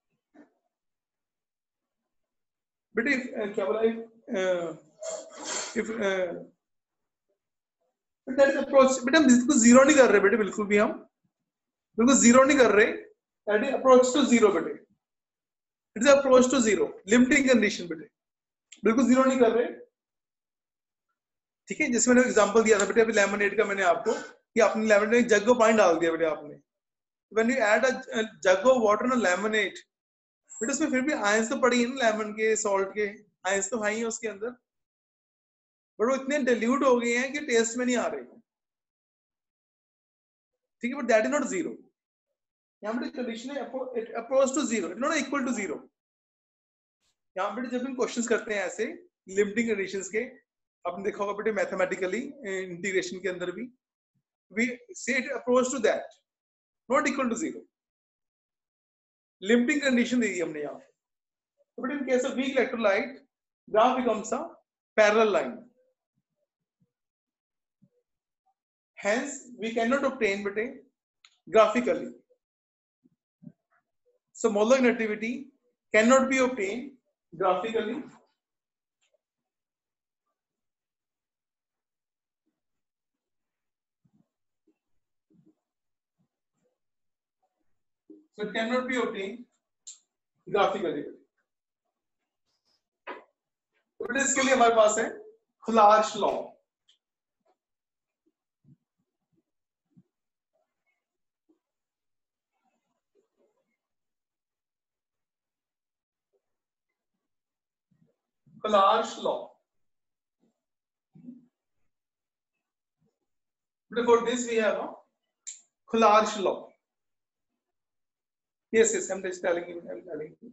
बेटे क्या बोला, if that is approach, बेटा हम इसको जीरो नहीं कर रहे बेटे, बिल्कुल भी हम बिल्कुल जीरो नहीं कर रहे, that is approach to zero बेटे, it is approach to zero, limiting condition बेटे, बिल्कुल जीरो नहीं कर रहे, ठीक है। जैसे मैंने एग्जांपल दिया था बेटे अभी लेमनेड का, मैंने आपको कि आपने लेमनेड में जग में पानी डाल दिया बेटे आपने, when you add a jug of water in a lemonade, बेटे उसमें फिर भी आयंस तो पड़ी है ना लेमन के, सॉल्ट के आयंस तो है ही उसके अंदर, बट वो इतने डिल्यूट हो गए हैं कि टेस्ट में नहीं आ रहे, ठीक है, but that is not zero. यहाँ पे कंडीशन है approach to zero, it not equal to zero. यहाँ पे जब हम क्वेश्चंस करते हैं ऐसे लिमिटिंग कंडीशंस के, आपने देखा होगा बेटे मैथमेटिकली इंटीग्रेशन के अंदर भी, we say it approach to that, not equal to zero, limiting condition दी हमने यहाँ। तो बेटे in case of weak electrolyte graph becomes a parallel line, hence we cannot obtain bete graphically, so molar negativity cannot be obtained graphically, so it cannot be obtained graphically। तो बेटे इसके लिए हमारे पास है Clausius law. Clausius law. Before this, we have a Clausius law. Yes, yes, I'm just telling you. I'm telling you.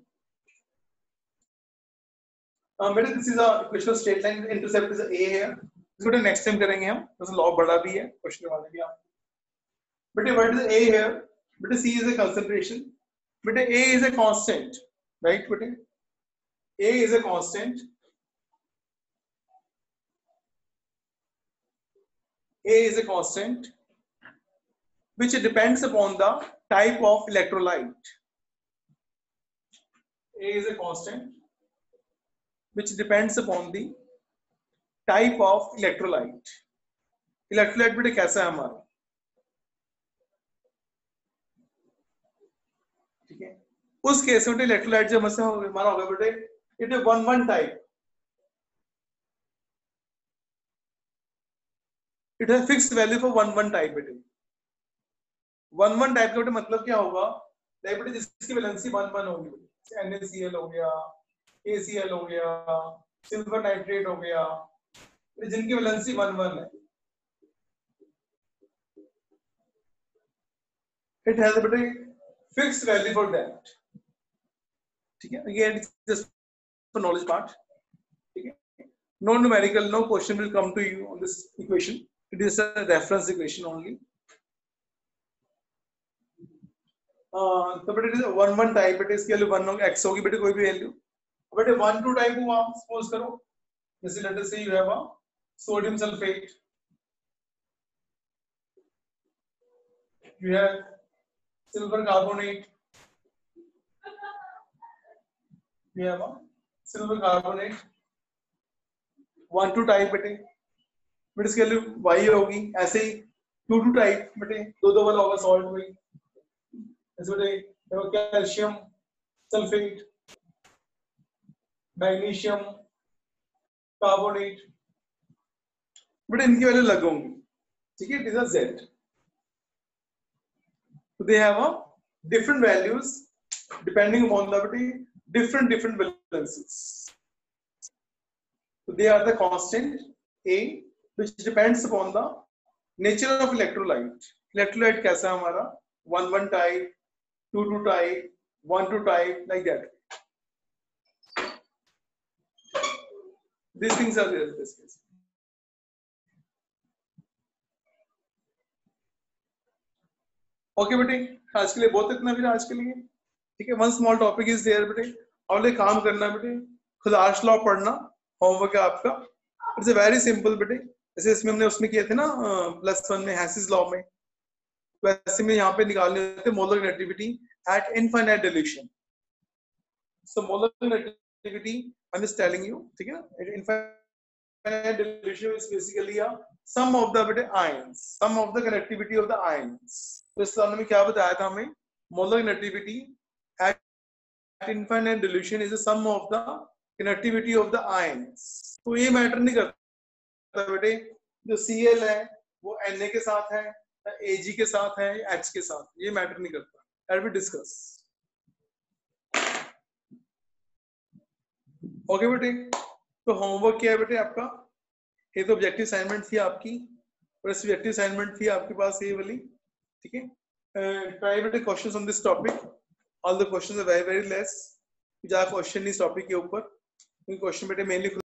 This is a equation of straight line. Intercept is a here. इसको next time करेंगे हम. तो law बड़ा भी है. Question वाले भी आप. But what is A here? But C is a concentration. But A is a constant, right? But A is a constant. A is a constant which depends upon the type of electrolyte. A is a constant which depends upon the type of electrolyte. Electrolyte बेटे कैसा है हमारा, ठीक है। उस case में electrolyte जब हमारा होगा बेटे, it is 1-1 type, it has fixed value for 1-1 type बेटे। 1-1 टाइप का बेटे मतलब क्या होगा, लाइक बेटे जिसकी वैलेंसी 1-1 होगी, NaCl हो गया, ACl हो गया, सिल्वर नाइट्रेट हो गया, जिनकी वैलेंसी 1-1 है, इट हैज बेटे फिक्स्ड वैल्यू फॉर दैट, ठीक है। Again just for knowledge part, ठीक है। No numerical, no question will come to you on this equation, it is a reference equation only. तो बेटे it is a 1-1 टाइप, बेटे इसकी value 1 होगी, x होगी बेटे कोई भी वैल्यू, बेटे 1-2 टाइप हुआ, सपोज करो जैसे let us say you have a sodium sulphate, you have silver carbonate, you have a silver carbonate, 1-2 type बेटे, बेटे इसके लिए y होगी, ऐसे ही 2-2 टाइप बेटे 2-2 वाला होगा सॉल्ट में, ऐसे बेटे कैल्शियम सल्फेट, मैग्नीशियम कार्बोनेट, बेटे इनकी वैल्यू अलग होंगी, ठीक है। It is a Z, so they have a different values depending upon the different valencies, so they are the constant A which depends upon the nature of electrolyte. Electrolyte कैसा है हमारा, 1-1 type, 2-2 type, 1-2 type, like that. These things are there in this case. Okay बेटे, आज के लिए बहुत इतना भी आज के लिए, ठीक है। One small topic is there बेटे, और एक काम करना बेटे, Clausius लॉ पढ़ना, होमवर्क है आपका, इट्स अ वेरी सिंपल बेटे। जैसे इसमें हमने उसमें किए थे ना +1 में Hess's लॉ में, वैसे में यहाँ पे निकालने होते molar negativity at infinite dilution. So molar negativity I am just telling you, ठीक है ना, infinite dilution is basically a sum of the बेटे ions, sum of the connectivity of the ions. तो इस फॉर्मूले में क्या बताया था हमें? Molar connectivity at infinite dilution is the sum of the connectivity of the ions. तो ये मैटर नहीं करता बेटे, जो Cl है वो Na के साथ है, Ag के साथ है, H के साथ, ये मैटर नहीं करता. That we discuss. ओके बेटे, तो होमवर्क क्या है बेटे आपका? ये तो ऑब्जेक्टिव असाइनमेंट थी आपकी, और इस ऑब्जेक्टिव असाइनमेंट थी आपके पास ये वाली, ठीक है. ट्राई बेटे questions on this topic. All the questions are very very less. ज्यादा क्वेश्चन नहीं इस टॉपिक के ऊपर, क्योंकि क्वेश्चन बेटे मेनली